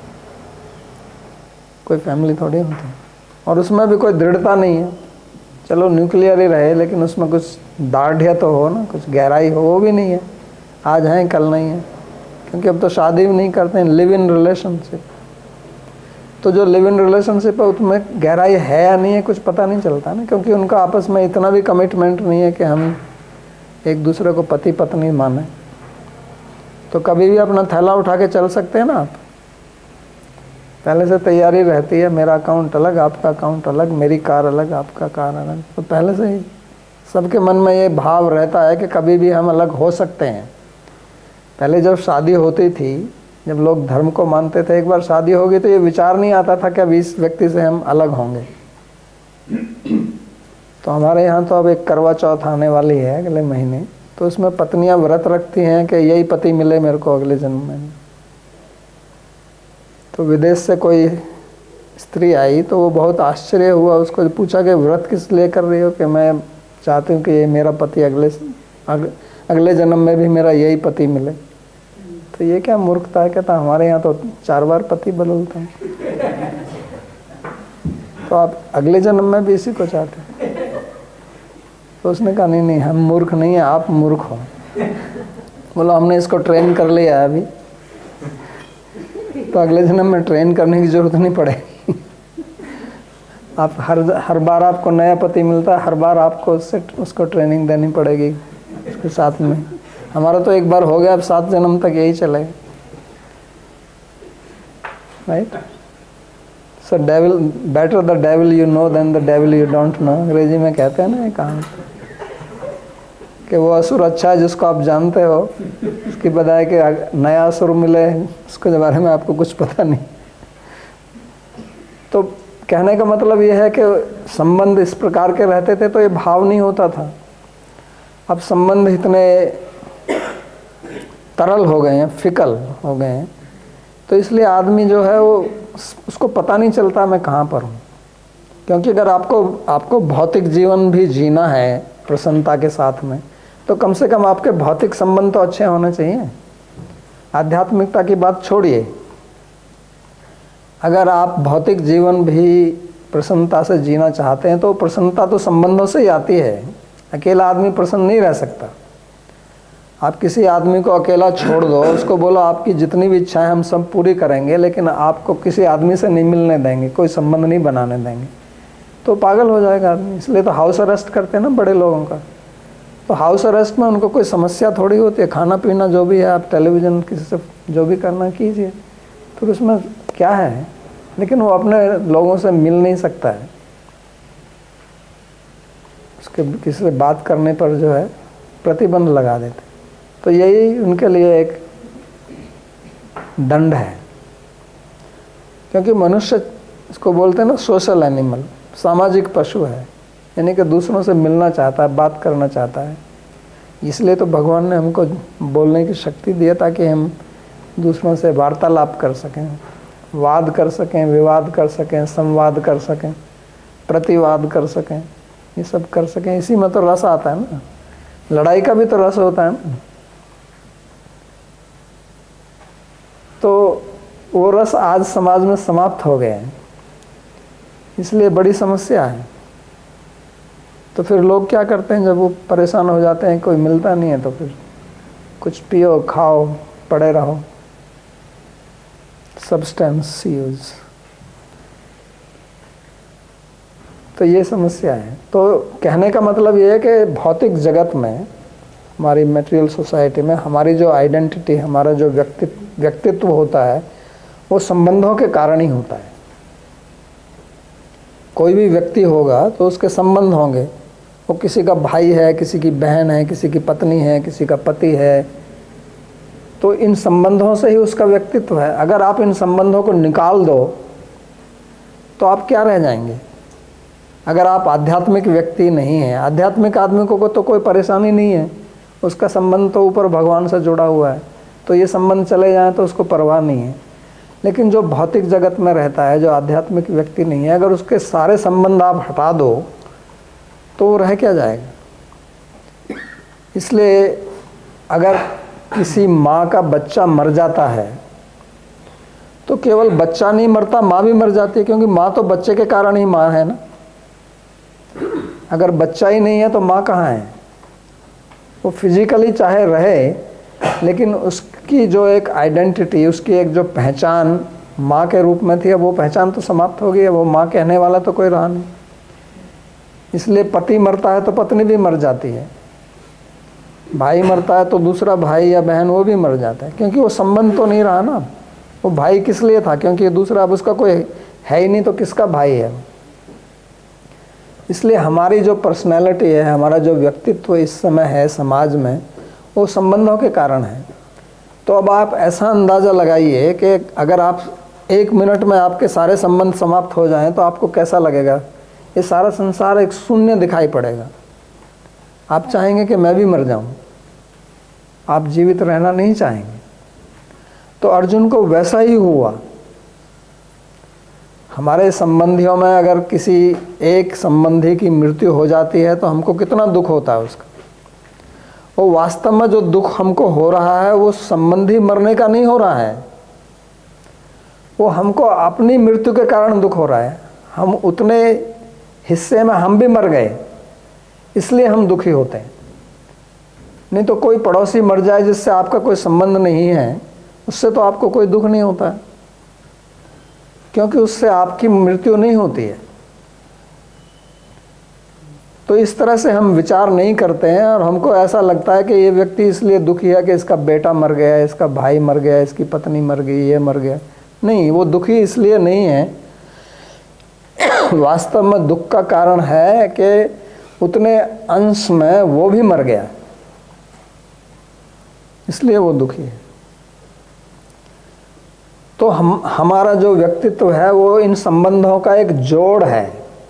कोई फैमिली थोड़ी होती है, और उसमें भी कोई दृढ़ता नहीं है। चलो न्यूक्लियर ही रहे, लेकिन उसमें कुछ दाढ़ तो हो ना, कुछ गहराई हो, वो भी नहीं है। आज हैं कल नहीं है, क्योंकि अब तो शादी भी नहीं करते हैं, लिव इन रिलेशनशिप। तो जो लिव इन रिलेशनशिप है उसमें गहराई है या नहीं है कुछ पता नहीं चलता ना, क्योंकि उनका आपस में इतना भी कमिटमेंट नहीं है कि हम एक दूसरे को पति पत्नी माने। तो कभी भी अपना थैला उठा के चल सकते हैं ना आप, पहले से तैयारी रहती है। मेरा अकाउंट अलग, आपका अकाउंट अलग, मेरी कार अलग, आपका कार अलग। तो पहले से ही सबके मन में ये भाव रहता है कि कभी भी हम अलग हो सकते हैं। पहले जब शादी होती थी, जब लोग धर्म को मानते थे, एक बार शादी होगी तो ये विचार नहीं आता था कि अब इस व्यक्ति से हम अलग होंगे। तो हमारे यहाँ तो अब एक करवा चौथ आने वाली है अगले महीने, तो उसमें पत्नियां व्रत रखती हैं कि यही पति मिले मेरे को अगले जन्म में। तो विदेश से कोई स्त्री आई तो वो बहुत आश्चर्य हुआ, उसको पूछा कि व्रत किस लिए कर रही हो? कि मैं चाहती हूँ कि ये मेरा पति अगले अग, अगले जन्म में भी मेरा यही पति मिले। तो ये क्या मूर्खता है? कहता हमारे यहाँ तो चार बार पति बदलते हैं। तो आप अगले जन्म में भी इसी को चाहते हैं? तो उसने कहा नहीं नहीं, हम मूर्ख नहीं है, आप मूर्ख हो। बोला हमने इसको ट्रेन कर लिया है अभी, तो अगले जन्म में ट्रेन करने की जरूरत नहीं पड़ेगी। आप हर हर बार आपको नया पति मिलता है, हर बार आपको उससे उसको ट्रेनिंग देनी पड़ेगी उसके साथ में। हमारा तो एक बार हो गया, अब सात जन्म तक यही चलेगा, right? So devil better the devil you know than the devil you don't know. अंग्रेजी में कहते हैं ना ये कहानी कि वो असुर अच्छा है जिसको आप जानते हो, उसकी बजाय कि नया असुर मिले उसके बारे में आपको कुछ पता नहीं। तो कहने का मतलब ये है कि संबंध इस प्रकार के रहते थे तो ये भाव नहीं होता था। अब संबंध इतने तरल हो गए हैं, फिकल हो गए हैं, तो इसलिए आदमी जो है वो उसको पता नहीं चलता मैं कहाँ पर हूँ। क्योंकि अगर आपको आपको भौतिक जीवन भी जीना है प्रसन्नता के साथ में, तो कम से कम आपके भौतिक संबंध तो अच्छे होने चाहिए। आध्यात्मिकता की बात छोड़िए, अगर आप भौतिक जीवन भी प्रसन्नता से जीना चाहते हैं तो प्रसन्नता तो संबंधों से ही आती है। अकेला आदमी प्रसन्न नहीं रह सकता। आप किसी आदमी को अकेला छोड़ दो, उसको बोलो आपकी जितनी भी इच्छाएं हम सब पूरी करेंगे, लेकिन आपको किसी आदमी से नहीं मिलने देंगे, कोई संबंध नहीं बनाने देंगे, तो पागल हो जाएगा आदमी। इसलिए तो हाउस अरेस्ट करते हैं ना बड़े लोगों का। तो हाउस अरेस्ट में उनको कोई समस्या थोड़ी होती है, खाना पीना जो भी है, आप टेलीविज़न किसी से जो भी करना कीजिए, फिर उसमें क्या है। लेकिन वो अपने लोगों से मिल नहीं सकता है, उसके किसी से बात करने पर जो है प्रतिबंध लगा देते। तो यही उनके लिए एक दंड है, क्योंकि मनुष्य इसको बोलते हैं ना सोशल एनिमल, सामाजिक पशु है, यानी कि दूसरों से मिलना चाहता है, बात करना चाहता है। इसलिए तो भगवान ने हमको बोलने की शक्ति दी है ताकि हम दूसरों से वार्तालाप कर सकें, वाद कर सकें, विवाद कर सकें, संवाद कर सकें, प्रतिवाद कर सकें, ये सब कर सकें। इसी में तो रस आता है ना, लड़ाई का भी तो रस होता है ना। तो वो रस आज समाज में समाप्त हो गया है, इसलिए बड़ी समस्या है। तो फिर लोग क्या करते हैं, जब वो परेशान हो जाते हैं, कोई मिलता नहीं है, तो फिर कुछ पियो, खाओ, पड़े रहो, सब्सटेंस यूज। तो ये समस्या है। तो कहने का मतलब ये है कि भौतिक जगत में हमारी मटेरियल सोसाइटी में हमारी जो आइडेंटिटी, हमारा जो व्यक्तित्व व्यक्तित्व होता है वो संबंधों के कारण ही होता है। कोई भी व्यक्ति होगा तो उसके संबंध होंगे, वो किसी का भाई है, किसी की बहन है, किसी की पत्नी है, किसी का पति है, तो इन संबंधों से ही उसका व्यक्तित्व है। अगर आप इन संबंधों को निकाल दो तो आप क्या रह जाएंगे? अगर आप आध्यात्मिक व्यक्ति नहीं हैं, आध्यात्मिक आदमी को तो कोई परेशानी नहीं है, उसका संबंध तो ऊपर भगवान से जुड़ा हुआ है, तो ये संबंध चले जाएं तो उसको परवाह नहीं है। लेकिन जो भौतिक जगत में रहता है, जो आध्यात्मिक व्यक्ति नहीं है, अगर उसके सारे संबंध आप हटा दो तो वो रह क्या जाएगा? इसलिए अगर किसी माँ का बच्चा मर जाता है तो केवल बच्चा नहीं मरता, माँ भी मर जाती है, क्योंकि माँ तो बच्चे के कारण ही माँ है ना। अगर बच्चा ही नहीं है तो माँ कहाँ है? वो फिजिकली चाहे रहे, लेकिन उसकी जो एक आइडेंटिटी, उसकी एक जो पहचान माँ के रूप में थी, अब वो पहचान तो समाप्त हो गई है, वो माँ कहने वाला तो कोई रहा नहीं। इसलिए पति मरता है तो पत्नी भी मर जाती है, भाई मरता है तो दूसरा भाई या बहन वो भी मर जाता है, क्योंकि वो संबंध तो नहीं रहा ना। वो भाई किस लिए था? क्योंकि दूसरा अब उसका कोई है ही नहीं, तो किसका भाई है? इसलिए हमारी जो पर्सनैलिटी है, हमारा जो व्यक्तित्व इस समय है समाज में, वो संबंधों के कारण है। तो अब आप ऐसा अंदाज़ा लगाइए कि अगर आप एक मिनट में आपके सारे संबंध समाप्त हो जाएं तो आपको कैसा लगेगा? ये सारा संसार एक शून्य दिखाई पड़ेगा। आप चाहेंगे कि मैं भी मर जाऊं, आप जीवित रहना नहीं चाहेंगे। तो अर्जुन को वैसा ही हुआ। हमारे संबंधियों में अगर किसी एक संबंधी की मृत्यु हो जाती है तो हमको कितना दुख होता है उसका। वो वास्तव में जो दुख हमको हो रहा है वो संबंधी मरने का नहीं हो रहा है, वो हमको अपनी मृत्यु के कारण दुख हो रहा है। हम उतने हिस्से में हम भी मर गए, इसलिए हम दुखी होते हैं। नहीं तो कोई पड़ोसी मर जाए जिससे आपका कोई संबंध नहीं है, उससे तो आपको कोई दुख नहीं होता है, क्योंकि उससे आपकी मृत्यु नहीं होती है। तो इस तरह से हम विचार नहीं करते हैं और हमको ऐसा लगता है कि ये व्यक्ति इसलिए दुखी है कि इसका बेटा मर गया, इसका भाई मर गया, इसकी पत्नी मर गई, ये मर गया। नहीं, वो दुखी इसलिए नहीं है। वास्तव में दुख का कारण है कि उतने अंश में वो भी मर गया, इसलिए वो दुखी है। तो हम हमारा जो व्यक्तित्व है वो इन संबंधों का एक जोड़ है।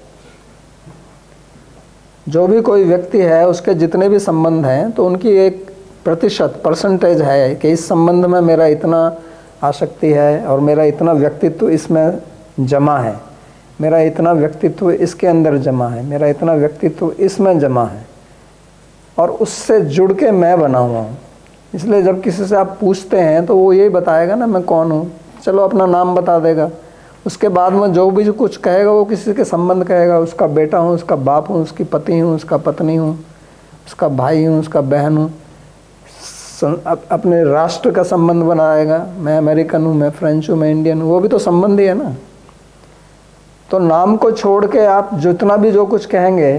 जो भी कोई व्यक्ति है उसके जितने भी संबंध हैं तो उनकी एक प्रतिशत परसेंटेज है कि इस संबंध में मेरा इतना आसक्ति है और मेरा इतना व्यक्तित्व इसमें जमा है, मेरा इतना व्यक्तित्व इसके अंदर जमा है, मेरा इतना व्यक्तित्व इसमें जमा है, और उससे जुड़ के मैं बना हुआ हूँ। इसलिए जब किसी से आप पूछते हैं तो वो यही बताएगा ना मैं कौन हूँ, चलो अपना नाम बता देगा। उसके बाद में जो भी जो कुछ कहेगा वो किसी के संबंध कहेगा, उसका बेटा हूँ, उसका बाप हूँ, उसकी पति हूँ, उसका पत्नी हूँ, उसका भाई हूँ, उसका बहन हूँ। अपने राष्ट्र का संबंध बनाएगा, मैं अमेरिकन हूँ, मैं फ्रेंच हूँ, मैं इंडियन हूँ, वो भी तो संबंध ही है ना। तो नाम को छोड़ के आप जितना भी जो कुछ कहेंगे,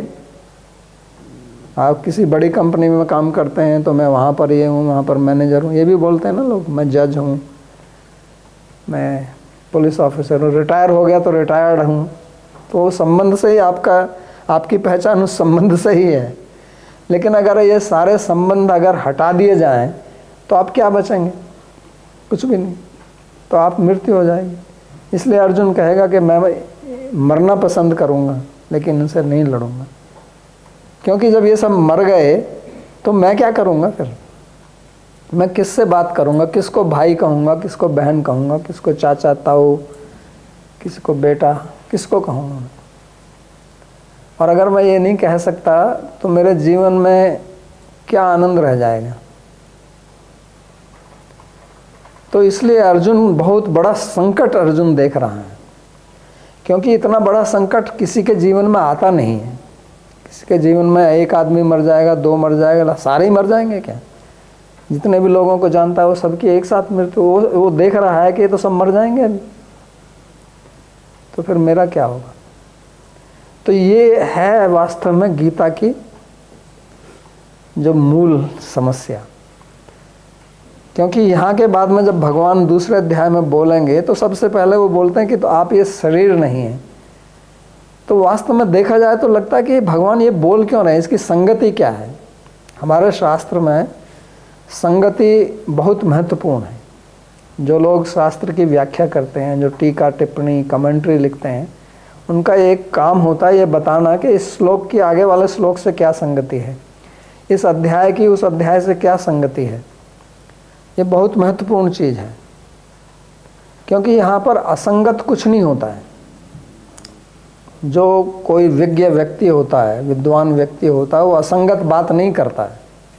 आप किसी बड़ी कंपनी में काम करते हैं तो मैं वहाँ पर ये हूँ, वहाँ पर मैनेजर हूँ, ये भी बोलते हैं ना लोग, मैं जज हूँ, मैं पुलिस ऑफिसर हूँ, रिटायर हो गया तो रिटायर्ड हूँ। तो वो संबंध से ही आपका आपकी पहचान उस संबंध से ही है। लेकिन अगर ये सारे संबंध अगर हटा दिए जाएं तो आप क्या बचेंगे? कुछ भी नहीं, तो आप मृत्यु हो जाएगी। इसलिए अर्जुन कहेगा कि मैं मरना पसंद करूँगा लेकिन इनसे नहीं लड़ूंगा, क्योंकि जब ये सब मर गए तो मैं क्या करूँगा? फिर मैं किससे बात करूँगा? किसको भाई कहूँगा, किसको बहन कहूँगा, किसको चाचा ताऊ, किसको बेटा, किसको कहूँगा? और अगर मैं ये नहीं कह सकता तो मेरे जीवन में क्या आनंद रह जाएगा? तो इसलिए अर्जुन बहुत बड़ा संकट अर्जुन देख रहा है, क्योंकि इतना बड़ा संकट किसी के जीवन में आता नहीं है। किसी के जीवन में एक आदमी मर जाएगा, दो मर जाएगा, सारे ही मर जाएंगे क्या? जितने भी लोगों को जानता है वो सबकी एक साथ मृत्यु, वो वो देख रहा है कि ये तो सब मर जाएंगे अभी, तो फिर मेरा क्या होगा? तो ये है वास्तव में गीता की जो मूल समस्या। क्योंकि यहाँ के बाद में जब भगवान दूसरे अध्याय में बोलेंगे तो सबसे पहले वो बोलते हैं कि तो आप ये शरीर नहीं है। तो वास्तव में देखा जाए तो लगता है कि भगवान ये बोल क्यों रहे हैं, इसकी संगति क्या है। हमारे शास्त्र में संगति बहुत महत्वपूर्ण है। जो लोग शास्त्र की व्याख्या करते हैं, जो टीका टिप्पणी कमेंट्री लिखते हैं, उनका एक काम होता है ये बताना कि इस श्लोक की आगे वाले श्लोक से क्या संगति है, इस अध्याय की उस अध्याय से क्या संगति है। ये बहुत महत्वपूर्ण चीज़ है, क्योंकि यहाँ पर असंगत कुछ नहीं होता है। जो कोई विज्ञ व्यक्ति होता है, विद्वान व्यक्ति होता है, वो असंगत बात नहीं करता है।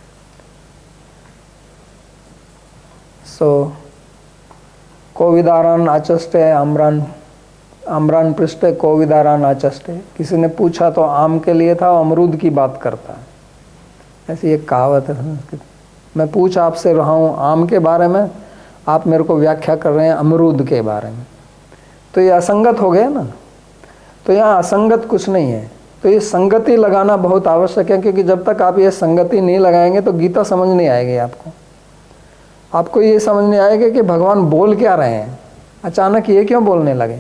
सो कोविदारान आचष्टे आम्रान आम्रान पृष्ठे कोविदारान आचष्टे। किसी ने पूछा तो आम के लिए था, अमरूद की बात करता है, ऐसी एक कहावत है संस्कृत। मैं पूछ आपसे रहा हूँ आम के बारे में, आप मेरे को व्याख्या कर रहे हैं अमरूद के बारे में, तो ये असंगत हो गया ना। तो यहाँ असंगत कुछ नहीं है। तो ये संगति लगाना बहुत आवश्यक है, क्योंकि जब तक आप ये संगति नहीं लगाएंगे तो गीता समझ नहीं आएगी आपको। आपको ये समझ नहीं आएगा कि भगवान बोल क्या रहे हैं, अचानक ये क्यों बोलने लगे।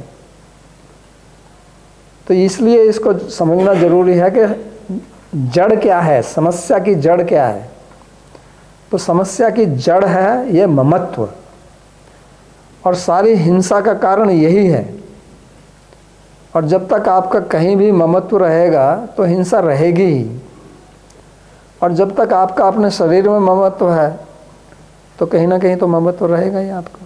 तो इसलिए इसको समझना जरूरी है कि जड़ क्या है, समस्या की जड़ क्या है। तो समस्या की जड़ है ये ममत्व, और सारी हिंसा का कारण यही है। और जब तक आपका कहीं भी ममत्व रहेगा तो हिंसा रहेगी ही। और जब तक आपका अपने शरीर में ममत्व है तो कहीं ना कहीं तो ममत्व रहेगा ही आपका।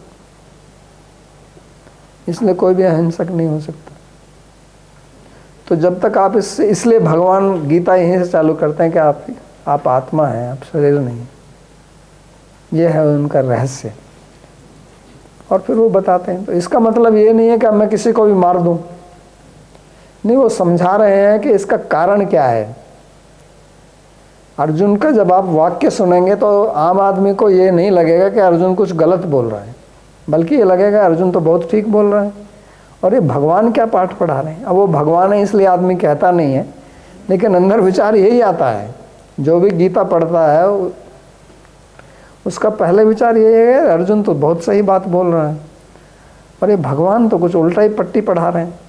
इसलिए कोई भी अहिंसक नहीं हो सकता। तो जब तक आप इससे, इसलिए भगवान गीता यहीं से चालू करते हैं कि आप आप आत्मा हैं, आप शरीर नहीं। ये है उनका रहस्य। और फिर वो बताते हैं। तो इसका मतलब ये नहीं है कि अब मैं किसी को भी मार दूं, नहीं, वो समझा रहे हैं कि इसका कारण क्या है। अर्जुन का जब आप वाक्य सुनेंगे तो आम आदमी को ये नहीं लगेगा कि अर्जुन कुछ गलत बोल रहा है, बल्कि ये लगेगा अर्जुन तो बहुत ठीक बोल रहा है, और ये भगवान क्या पाठ पढ़ा रहे हैं। अब वो भगवान है इसलिए आदमी कहता नहीं है, लेकिन अंदर विचार यही आता है। जो भी गीता पढ़ता है उसका पहले विचार यही है, अर्जुन तो बहुत सही बात बोल रहा है, और ये भगवान तो कुछ उल्टा ही पट्टी पढ़ा रहे हैं।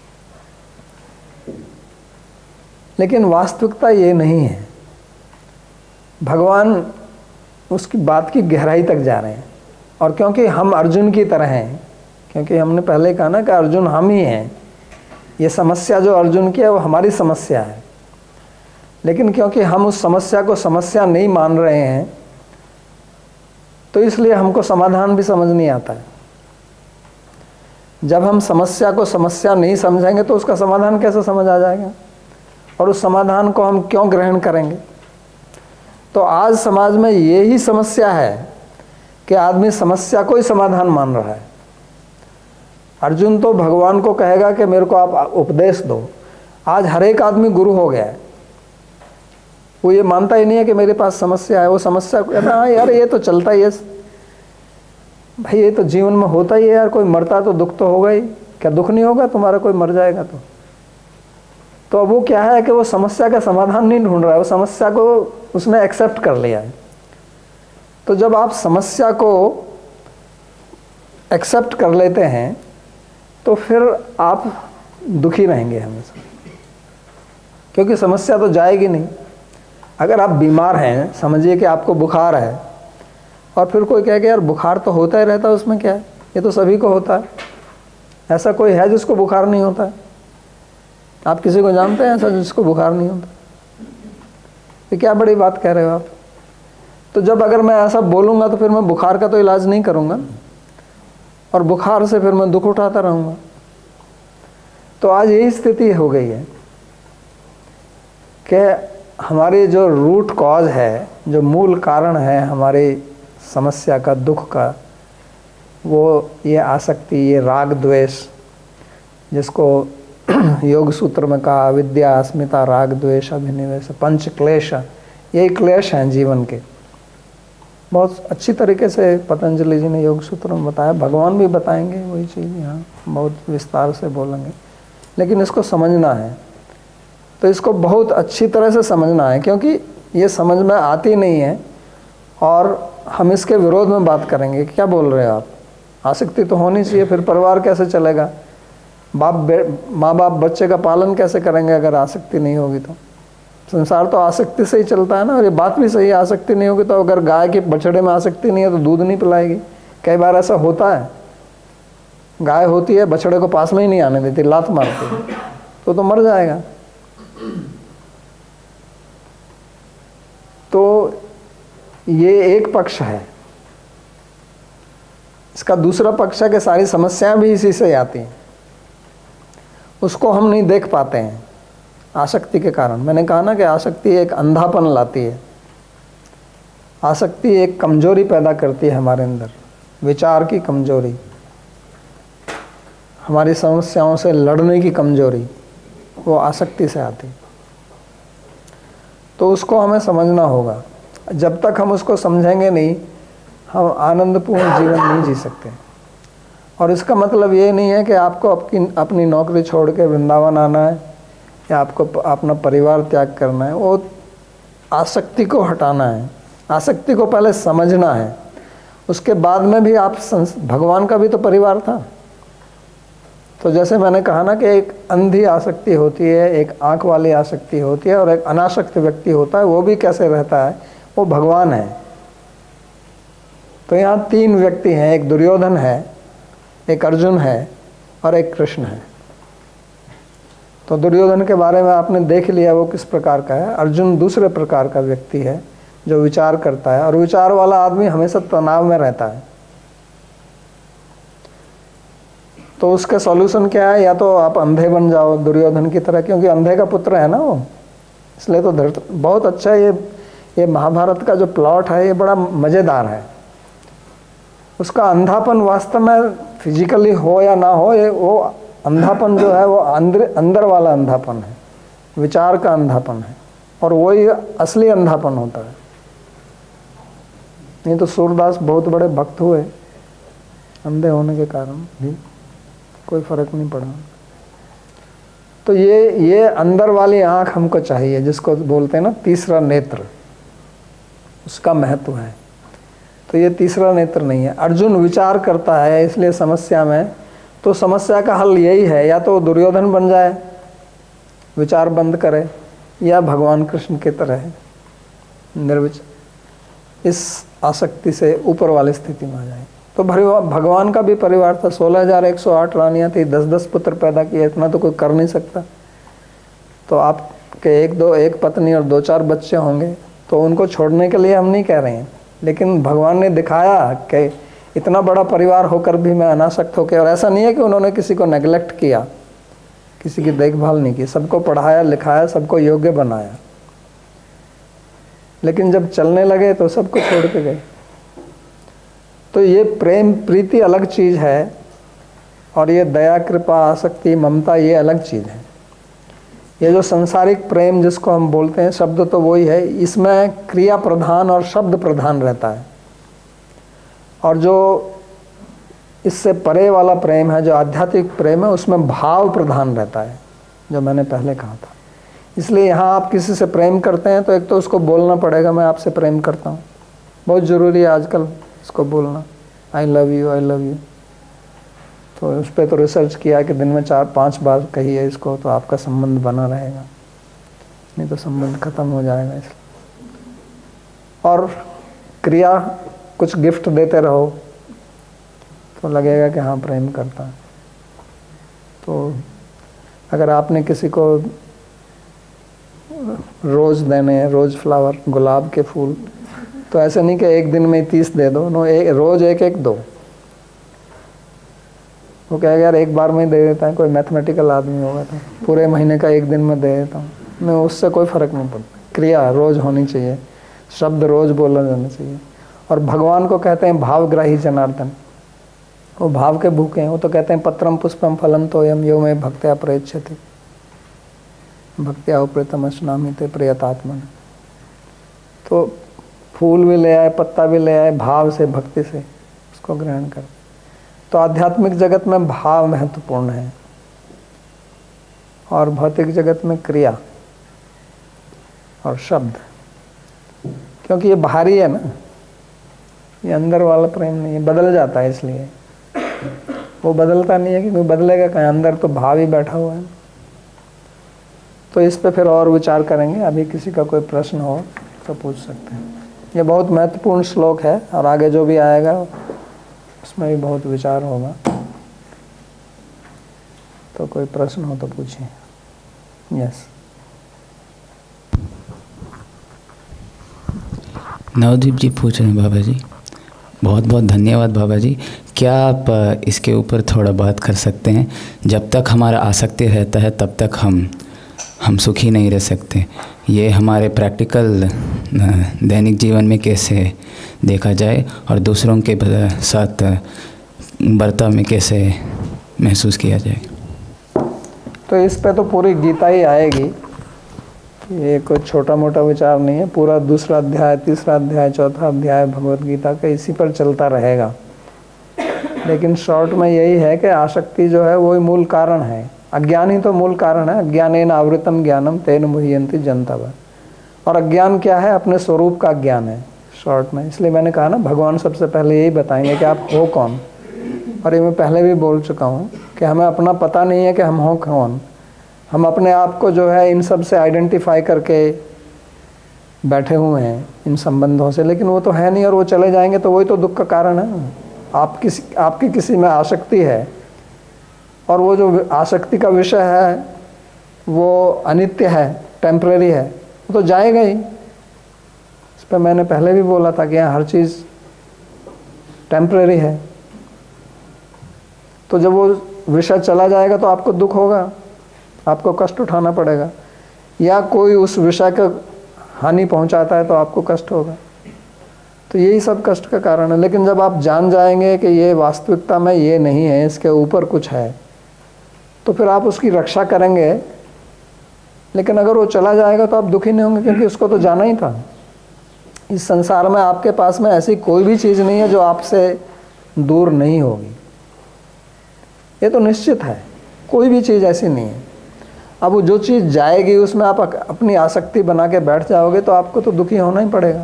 लेकिन वास्तविकता ये नहीं है। भगवान उसकी बात की गहराई तक जा रहे हैं। और क्योंकि हम अर्जुन की तरह हैं, क्योंकि हमने पहले कहा ना कि अर्जुन हम ही हैं, ये समस्या जो अर्जुन की है वो हमारी समस्या है। लेकिन क्योंकि हम उस समस्या को समस्या नहीं मान रहे हैं, तो इसलिए हमको समाधान भी समझ नहीं आता है। जब हम समस्या को समस्या नहीं समझेंगे तो उसका समाधान कैसे समझ आ जाएगा, और उस समाधान को हम क्यों ग्रहण करेंगे। तो आज समाज में यही समस्या है कि आदमी समस्या को ही समाधान मान रहा है। अर्जुन तो भगवान को कहेगा कि मेरे को आप उपदेश दो। आज हर एक आदमी गुरु हो गया है। वो ये मानता ही नहीं है कि मेरे पास समस्या है। वो समस्या को हाँ यार ये तो चलता ही है भाई, ये तो जीवन में होता ही है यार। कोई मरता तो दुख तो होगा ही। क्या दुख नहीं होगा तुम्हारा, कोई मर जाएगा तो तो अब वो क्या है कि वो समस्या का समाधान नहीं ढूंढ रहा है, वो समस्या को उसने एक्सेप्ट कर लिया है। तो जब आप समस्या को एक्सेप्ट कर लेते हैं तो फिर आप दुखी रहेंगे हमेशा, क्योंकि समस्या तो जाएगी नहीं। अगर आप बीमार हैं, समझिए कि आपको बुखार है, और फिर कोई कहे कि यार बुखार तो होता ही रहता है, उसमें क्या है, ये तो सभी को होता है। ऐसा कोई है जिसको बुखार नहीं होता है? आप किसी को जानते हैं ऐसा जिसको बुखार नहीं होता? ये क्या बड़ी बात कह रहे हो आप। तो जब अगर मैं ऐसा बोलूँगा तो फिर मैं बुखार का तो इलाज नहीं करूँगा, और बुखार से फिर मैं दुख उठाता रहूँगा। तो आज यही स्थिति हो गई है कि हमारी जो रूट कॉज है, जो मूल कारण है हमारी समस्या का, दुख का, वो ये आसक्ति, ये राग द्वेष, जिसको योग सूत्र में कहा विद्या अस्मिता राग द्वेष अभिनिवेश पंच क्लेश, यही क्लेश हैं जीवन के। बहुत अच्छी तरीके से पतंजलि जी ने योग सूत्र में बताया, भगवान भी बताएंगे वही चीज़, यहाँ बहुत विस्तार से बोलेंगे। लेकिन इसको समझना है, तो इसको बहुत अच्छी तरह से समझना है, क्योंकि ये समझ में आती नहीं है और हम इसके विरोध में बात करेंगे। क्या बोल रहे हो आप, आसक्ति तो होनी चाहिए, फिर परिवार कैसे चलेगा, बाप माँ बाप बच्चे का पालन कैसे करेंगे अगर आसक्ति नहीं होगी तो। संसार तो आसक्ति से ही चलता है ना। और ये बात भी सही है, आसक्ति नहीं होगी तो अगर गाय के बछड़े में आसक्ति नहीं है तो दूध नहीं पिलाएगी। कई बार ऐसा होता है, गाय होती है बछड़े को पास में ही नहीं आने देती, लात मारती है, तो तो मर जाएगा। तो ये एक पक्ष है। इसका दूसरा पक्ष है कि सारी समस्याएं भी इसी से आती हैं, उसको हम नहीं देख पाते हैं आसक्ति के कारण। मैंने कहा ना कि आसक्ति एक अंधापन लाती है, आसक्ति एक कमजोरी पैदा करती है हमारे अंदर, विचार की कमजोरी, हमारी समस्याओं से लड़ने की कमजोरी, वो आसक्ति से आती। तो उसको हमें समझना होगा। जब तक हम उसको समझेंगे नहीं, हम आनंदपूर्ण जीवन नहीं जी सकते। और इसका मतलब ये नहीं है कि आपको अपनी अपनी नौकरी छोड़ के वृंदावन आना है या आपको अपना परिवार त्याग करना है। वो आसक्ति को हटाना है, आसक्ति को पहले समझना है, उसके बाद में भी आप भगवान का भी तो परिवार था। तो जैसे मैंने कहा ना कि एक अंधी आसक्ति होती है, एक आंख वाली आसक्ति होती है और एक अनासक्त व्यक्ति होता है। वो भी कैसे रहता है, वो भगवान है। तो यहाँ तीन व्यक्ति हैं, एक दुर्योधन है, एक अर्जुन है और एक कृष्ण है। तो दुर्योधन के बारे में आपने देख लिया वो किस प्रकार का है। अर्जुन दूसरे प्रकार का व्यक्ति है जो विचार करता है, और विचार वाला आदमी हमेशा तनाव में रहता है। तो उसका सॉल्यूशन क्या है, या तो आप अंधे बन जाओ दुर्योधन की तरह, क्योंकि अंधे का पुत्र है ना वो, इसलिए तो धरत बहुत अच्छा। ये ये महाभारत का जो प्लॉट है ये बड़ा मज़ेदार है। उसका अंधापन वास्तव में फिजिकली हो या ना हो, ये वो अंधापन जो है वो अंदर अंदर वाला अंधापन है, विचार का अंधापन है, और वही असली अंधापन होता है। नहीं तो सूरदास बहुत बड़े भक्त हुए, अंधे होने के कारण भी कोई फर्क नहीं पड़ा। तो ये ये अंदर वाली आंख हमको चाहिए, जिसको बोलते हैं ना तीसरा नेत्र, उसका महत्व है। तो ये तीसरा नेत्र नहीं है। अर्जुन विचार करता है, इसलिए समस्या में, तो समस्या का हल यही है, या तो दुर्योधन बन जाए, विचार बंद करे, या भगवान कृष्ण की तरह निर्विचार इस आसक्ति से ऊपर वाली स्थिति में आ जाए। तो भगवान का भी परिवार था, सोलह हजार एक सौ आठ रानियाँ थी, दस दस पुत्र पैदा किए, इतना तो कोई कर नहीं सकता। तो आपके एक दो एक पत्नी और दो चार बच्चे होंगे, तो उनको छोड़ने के लिए हम नहीं कह रहे हैं, लेकिन भगवान ने दिखाया कि इतना बड़ा परिवार होकर भी मैं अनासक्त होकर, और ऐसा नहीं है कि उन्होंने किसी को नेगलेक्ट किया, किसी की देखभाल नहीं की, सबको पढ़ाया लिखाया, सबको योग्य बनाया, लेकिन जब चलने लगे तो सबको छोड़ के गए। तो ये प्रेम प्रीति अलग चीज़ है, और ये दया कृपा आसक्ति ममता ये अलग चीज़ है। ये जो संसारिक प्रेम जिसको हम बोलते हैं, शब्द तो वही है, इसमें क्रिया प्रधान और शब्द प्रधान रहता है। और जो इससे परे वाला प्रेम है, जो आध्यात्मिक प्रेम है, उसमें भाव प्रधान रहता है, जो मैंने पहले कहा था। इसलिए यहाँ आप किसी से प्रेम करते हैं तो एक तो उसको बोलना पड़ेगा, मैं आपसे प्रेम करता हूँ, बहुत ज़रूरी है आजकल इसको बोलना, I love you I love you. तो उस पर तो रिसर्च किया कि दिन में चार पांच बार कहिए इसको, तो आपका संबंध बना रहेगा, नहीं तो संबंध खत्म हो जाएगा। इसलिए और क्रिया, कुछ गिफ्ट देते रहो तो लगेगा कि हाँ प्रेम करता है। तो अगर आपने किसी को रोज़ देने हैं, रोज़ फ्लावर, गुलाब के फूल, तो ऐसे नहीं कि एक दिन में तीस दे दो, नो, एक रोज़ एक एक दो। वो कहेगा यार एक बार में दे देता है, कोई मैथमेटिकल आदमी होगा तो पूरे महीने का एक दिन में दे देता हूँ, मैं उससे कोई फ़र्क नहीं पड़ता। क्रिया रोज़ होनी चाहिए, शब्द रोज़ बोलना जाना चाहिए। और भगवान को कहते हैं भावग्राही जनार्दन, वो भाव के भूखे हैं। वो तो कहते हैं पत्रम पुष्पम फलम तोयम यो में भक्त्या प्रयच्छति भक्त्या उपृतम स्नामी ते प्रियतात्मन। तो फूल भी ले आए, पत्ता भी ले आए, भाव से, भक्ति से उसको ग्रहण कर। तो आध्यात्मिक जगत में भाव महत्वपूर्ण है, और भौतिक जगत में क्रिया और शब्द, क्योंकि ये बाहरी है ना, ये अंदर वाला प्रेम नहीं है, बदल जाता है। इसलिए वो बदलता नहीं है, क्योंकि बदलेगा कहीं, अंदर तो भाव ही बैठा हुआ है। तो इस पे फिर और विचार करेंगे। अभी किसी का कोई प्रश्न हो तो पूछ सकते हैं। ये बहुत महत्वपूर्ण श्लोक है और आगे जो भी आएगा उसमें भी बहुत विचार होगा। तो कोई प्रश्न हो तो पूछिए। यस। नवदीप जी पूछ रहे हैं बाबा जी। बहुत बहुत धन्यवाद बाबा जी। क्या आप इसके ऊपर थोड़ा बात कर सकते हैं? जब तक हमारा आसक्ति रहता है तब तक हम हम सुखी नहीं रह सकते। ये हमारे प्रैक्टिकल दैनिक जीवन में कैसे देखा जाए और दूसरों के साथ बर्ताव में कैसे महसूस किया जाए? तो इस पे तो पूरी गीता ही आएगी। ये कोई छोटा मोटा विचार नहीं है। पूरा दूसरा अध्याय, तीसरा अध्याय, चौथा अध्याय भगवत गीता का इसी पर चलता रहेगा। लेकिन शॉर्ट में यही है कि आसक्ति जो है वही मूल कारण है। अज्ञान ही तो मूल कारण है। अज्ञानेन आवृतम ज्ञानम तेन मुह्यन्ति जन्तवः। और अज्ञान क्या है? अपने स्वरूप का ज्ञान है शॉर्ट में। इसलिए मैंने कहा ना, भगवान सबसे पहले यही बताएंगे कि आप हो कौन। और ये मैं पहले भी बोल चुका हूँ कि हमें अपना पता नहीं है कि हम हो कौन। हम अपने आप को जो है इन सब से आइडेंटिफाई करके बैठे हुए हैं, इन संबंधों से। लेकिन वो तो है नहीं और वो चले जाएंगे, तो वही तो दुख का कारण है। आप किसी आपकी किसी में आसक्ति है और वो जो आसक्ति का विषय है वो अनित्य है, टेम्परेरी है, वो तो जाएगा ही। इस पर मैंने पहले भी बोला था कि यहाँ हर चीज़ टेम्परेरी है। तो जब वो विषय चला जाएगा तो आपको दुख होगा, आपको कष्ट उठाना पड़ेगा। या कोई उस विषय का हानि पहुंचाता है तो आपको कष्ट होगा। तो यही सब कष्ट का कारण है। लेकिन जब आप जान जाएंगे कि ये वास्तविकता में ये नहीं है, इसके ऊपर कुछ है, तो फिर आप उसकी रक्षा करेंगे। लेकिन अगर वो चला जाएगा तो आप दुखी नहीं होंगे, क्योंकि उसको तो जाना ही था। इस संसार में आपके पास में ऐसी कोई भी चीज़ नहीं है जो आपसे दूर नहीं होगी। ये तो निश्चित है, कोई भी चीज़ ऐसी नहीं है। अब वो जो चीज़ जाएगी उसमें आप अपनी आसक्ति बना के बैठ जाओगे तो आपको तो दुखी होना ही पड़ेगा।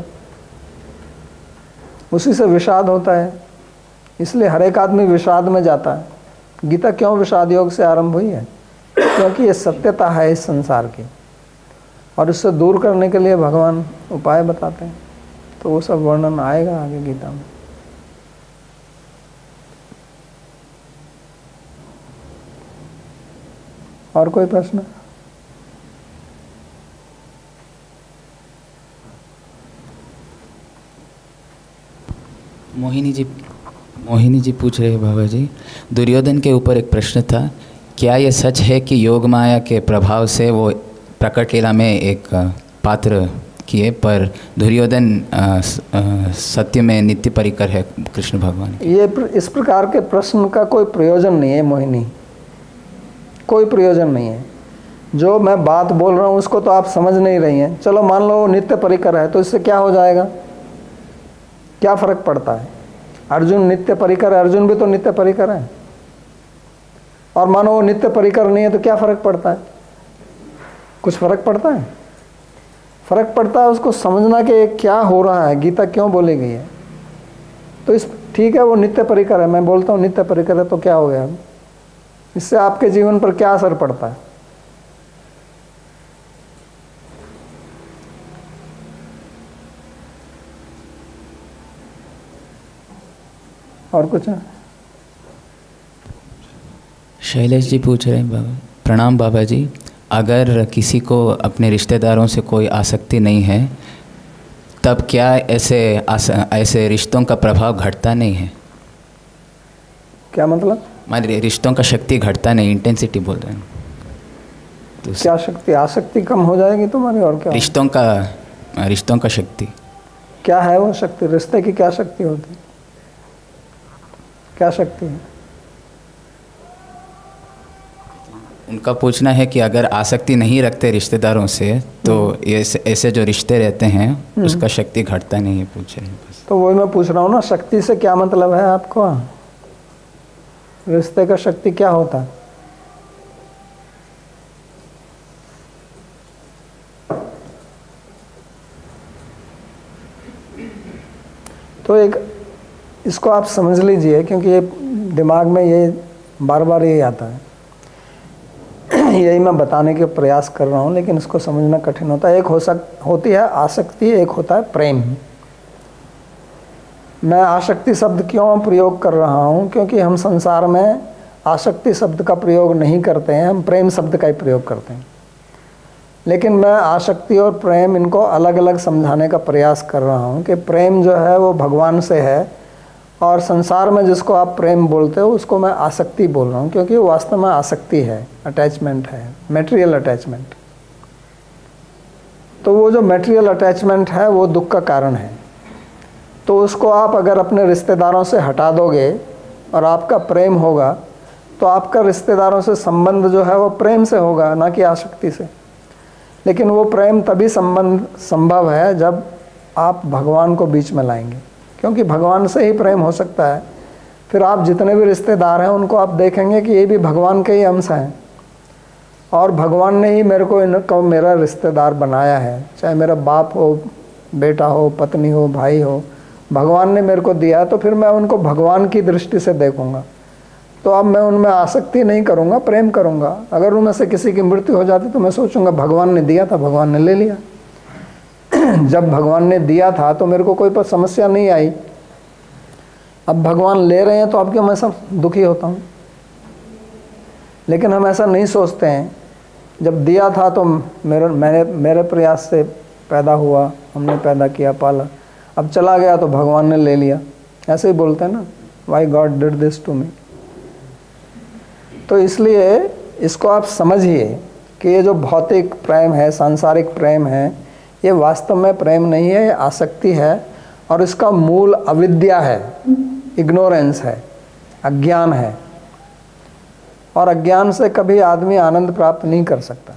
उसी से विषाद होता है। इसलिए हर एक आदमी विषाद में जाता है। गीता क्यों विषाद योग से आरंभ हुई है? क्योंकि ये सत्यता है इस संसार की, और इससे दूर करने के लिए भगवान उपाय बताते हैं। तो वो सब वर्णन आएगा आगे गीता में। और कोई प्रश्न? मोहिनी जी मोहिनी जी पूछ रहे हैं बाबा जी, दुर्योधन के ऊपर एक प्रश्न था। क्या ये सच है कि योग माया के प्रभाव से वो प्रकट लीला में एक पात्र किए, पर दुर्योधन सत्य में नित्य परिकर है कृष्ण भगवान? ये इस प्रकार के प्रश्न का कोई प्रयोजन नहीं है मोहिनी, कोई प्रयोजन नहीं है। जो मैं बात बोल रहा हूँ उसको तो आप समझ नहीं रही हैं। चलो मान लो नित्य परिकर है, तो इससे क्या हो जाएगा? क्या फर्क पड़ता है? अर्जुन नित्य परिकर है, अर्जुन भी तो नित्य परिकर है। और मानो वो नित्य परिकर नहीं है तो क्या फर्क पड़ता है? कुछ फर्क पड़ता है? फर्क पड़ता है उसको समझना कि क्या हो रहा है, गीता क्यों बोली गई है। तो इस ठीक है, वो नित्य परिकर है, मैं बोलता हूँ नित्य परिकर है, तो क्या हो गया? इससे आपके जीवन पर क्या असर पड़ता है? और कुछ है? शैलेश जी पूछ रहे हैं बाबा। प्रणाम बाबा जी, अगर किसी को अपने रिश्तेदारों से कोई आसक्ति नहीं है, तब क्या ऐसे ऐसे रिश्तों का प्रभाव घटता नहीं है? क्या मतलब? हमारे रिश्तों का शक्ति घटता नहीं, इंटेंसिटी बोल रहे हैं। तो क्या शक्ति? आसक्ति कम हो जाएगी तुम्हारी, और क्या? रिश्तों का रिश्तों का शक्ति क्या है? वो शक्ति, रिश्ते की क्या शक्ति होती है? क्या शक्ति है? उनका पूछना है कि अगर आसक्ति नहीं रखते रिश्तेदारों से तो ऐसे ऐसे जो रिश्ते रहते हैं उसका शक्ति घटता नहीं है, पूछ रहे हैं बस। तो वही मैं पूछ रहा हूँ ना, शक्ति से क्या मतलब है आपको? रिश्ते का शक्ति क्या होता है? तो एक इसको आप समझ लीजिए, क्योंकि ये दिमाग में ये बार बार यही आता है, यही मैं बताने के प्रयास कर रहा हूँ, लेकिन इसको समझना कठिन होता है। एक हो सक होती है आसक्ति, एक होता है प्रेम। मैं आसक्ति शब्द क्यों प्रयोग कर रहा हूँ? क्योंकि हम संसार में आसक्ति शब्द का प्रयोग नहीं करते हैं, हम प्रेम शब्द का ही प्रयोग करते हैं। लेकिन मैं आसक्ति और प्रेम इनको अलग अलग समझाने का प्रयास कर रहा हूँ कि प्रेम जो है वो भगवान से है, और संसार में जिसको आप प्रेम बोलते हो उसको मैं आसक्ति बोल रहा हूँ, क्योंकि वो वास्तव में आसक्ति है, अटैचमेंट है, मटेरियल अटैचमेंट। तो वो जो मटेरियल अटैचमेंट है वो दुख का कारण है। तो उसको आप अगर अपने रिश्तेदारों से हटा दोगे और आपका प्रेम होगा, तो आपका रिश्तेदारों से संबंध जो है वो प्रेम से होगा, ना कि आसक्ति से। लेकिन वो प्रेम तभी संबंध संभव है जब आप भगवान को बीच में लाएंगे, क्योंकि भगवान से ही प्रेम हो सकता है। फिर आप जितने भी रिश्तेदार हैं उनको आप देखेंगे कि ये भी भगवान के ही अंश हैं, और भगवान ने ही मेरे को इनको मेरा रिश्तेदार बनाया है। चाहे मेरा बाप हो, बेटा हो, पत्नी हो, भाई हो, भगवान ने मेरे को दिया, तो फिर मैं उनको भगवान की दृष्टि से देखूंगा। तो अब मैं उनमें आसक्ति नहीं करूंगा, प्रेम करूंगा। अगर उनमें से किसी की मृत्यु हो जाती तो मैं सोचूंगा भगवान ने दिया था, भगवान ने ले लिया। जब भगवान ने दिया था तो मेरे को कोई पर समस्या नहीं आई। अब भगवान ले रहे हैं तो अब क्यों मैं सब दुखी होता हूँ? लेकिन हम ऐसा नहीं सोचते हैं, जब दिया था तो मेरे मेरे मेरे प्रयास से पैदा हुआ, हमने पैदा किया, पाला, अब चला गया तो भगवान ने ले लिया। ऐसे ही बोलते हैं ना, why God did this to me. तो इसलिए इसको आप समझिए कि ये जो भौतिक प्रेम है, सांसारिक प्रेम है, ये वास्तव में प्रेम नहीं है, ये आसक्ति है, और इसका मूल अविद्या है, इग्नोरेंस है, अज्ञान है। और अज्ञान से कभी आदमी आनंद प्राप्त नहीं कर सकता।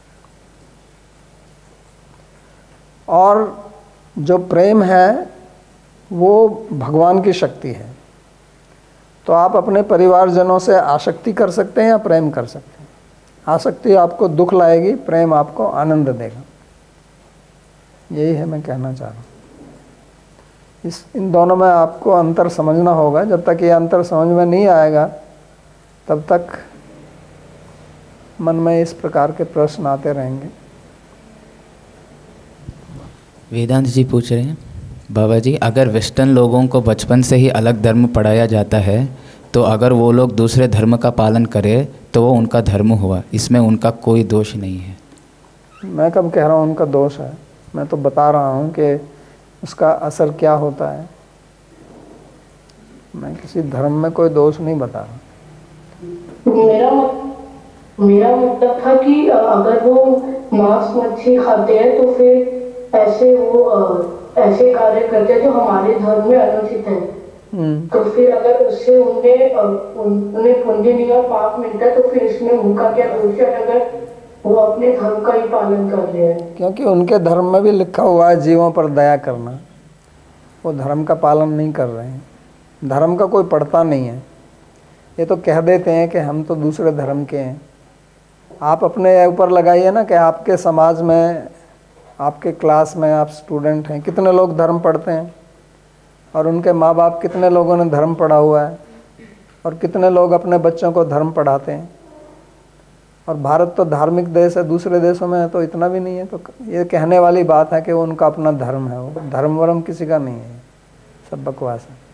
और जो प्रेम है वो भगवान की शक्ति है। तो आप अपने परिवारजनों से आसक्ति कर सकते हैं या प्रेम कर सकते हैं। आसक्ति आपको दुख लाएगी, प्रेम आपको आनंद देगा। यही है मैं कहना चाह रहा हूँ। इस इन दोनों में आपको अंतर समझना होगा। जब तक ये अंतर समझ में नहीं आएगा तब तक मन में इस प्रकार के प्रश्न आते रहेंगे। वेदांत जी पूछ रहे हैं, बाबा जी, अगर वेस्टर्न लोगों को बचपन से ही अलग धर्म पढ़ाया जाता है, तो अगर वो लोग दूसरे धर्म का पालन करें तो वो उनका धर्म हुआ, इसमें उनका कोई दोष नहीं है। मैं कब कह रहा हूँ उनका दोष है? मैं तो बता रहा हूँ कि उसका असर क्या होता है। मैं किसी धर्म में कोई दोष नहीं बता रहा। मेरा मेरा मतलब था कि अगर वो मांस मच्छी खाते हैं तो फिर ऐसे वो ऐसे कार्य करते हैं जो हमारे धर्म में अनुचित है, तो फिर अगर उससे उन्हें उन्हें पुण्य नहीं और पाप मिलता है तो फिर इसमें उनका क्या दोष है अगर वो अपने धर्म का ही पालन कर रहे हैं? क्योंकि उनके धर्म में भी लिखा हुआ है जीवों पर दया करना। वो धर्म का पालन नहीं कर रहे हैं, धर्म का कोई पढ़ता नहीं है। ये तो कह देते हैं कि हम तो दूसरे धर्म के हैं। आप अपने ऊपर लगाइए ना कि आपके समाज में, आपके क्लास में आप स्टूडेंट हैं, कितने लोग धर्म पढ़ते हैं, और उनके माँ बाप कितने लोगों ने धर्म पढ़ा हुआ है, और कितने लोग अपने बच्चों को धर्म पढ़ाते हैं। और भारत तो धार्मिक देश है, दूसरे देशों में तो इतना भी नहीं है। तो ये कहने वाली बात है कि वो उनका अपना धर्म है, वो धर्म वर्म किसी का नहीं है, सब बकवास है।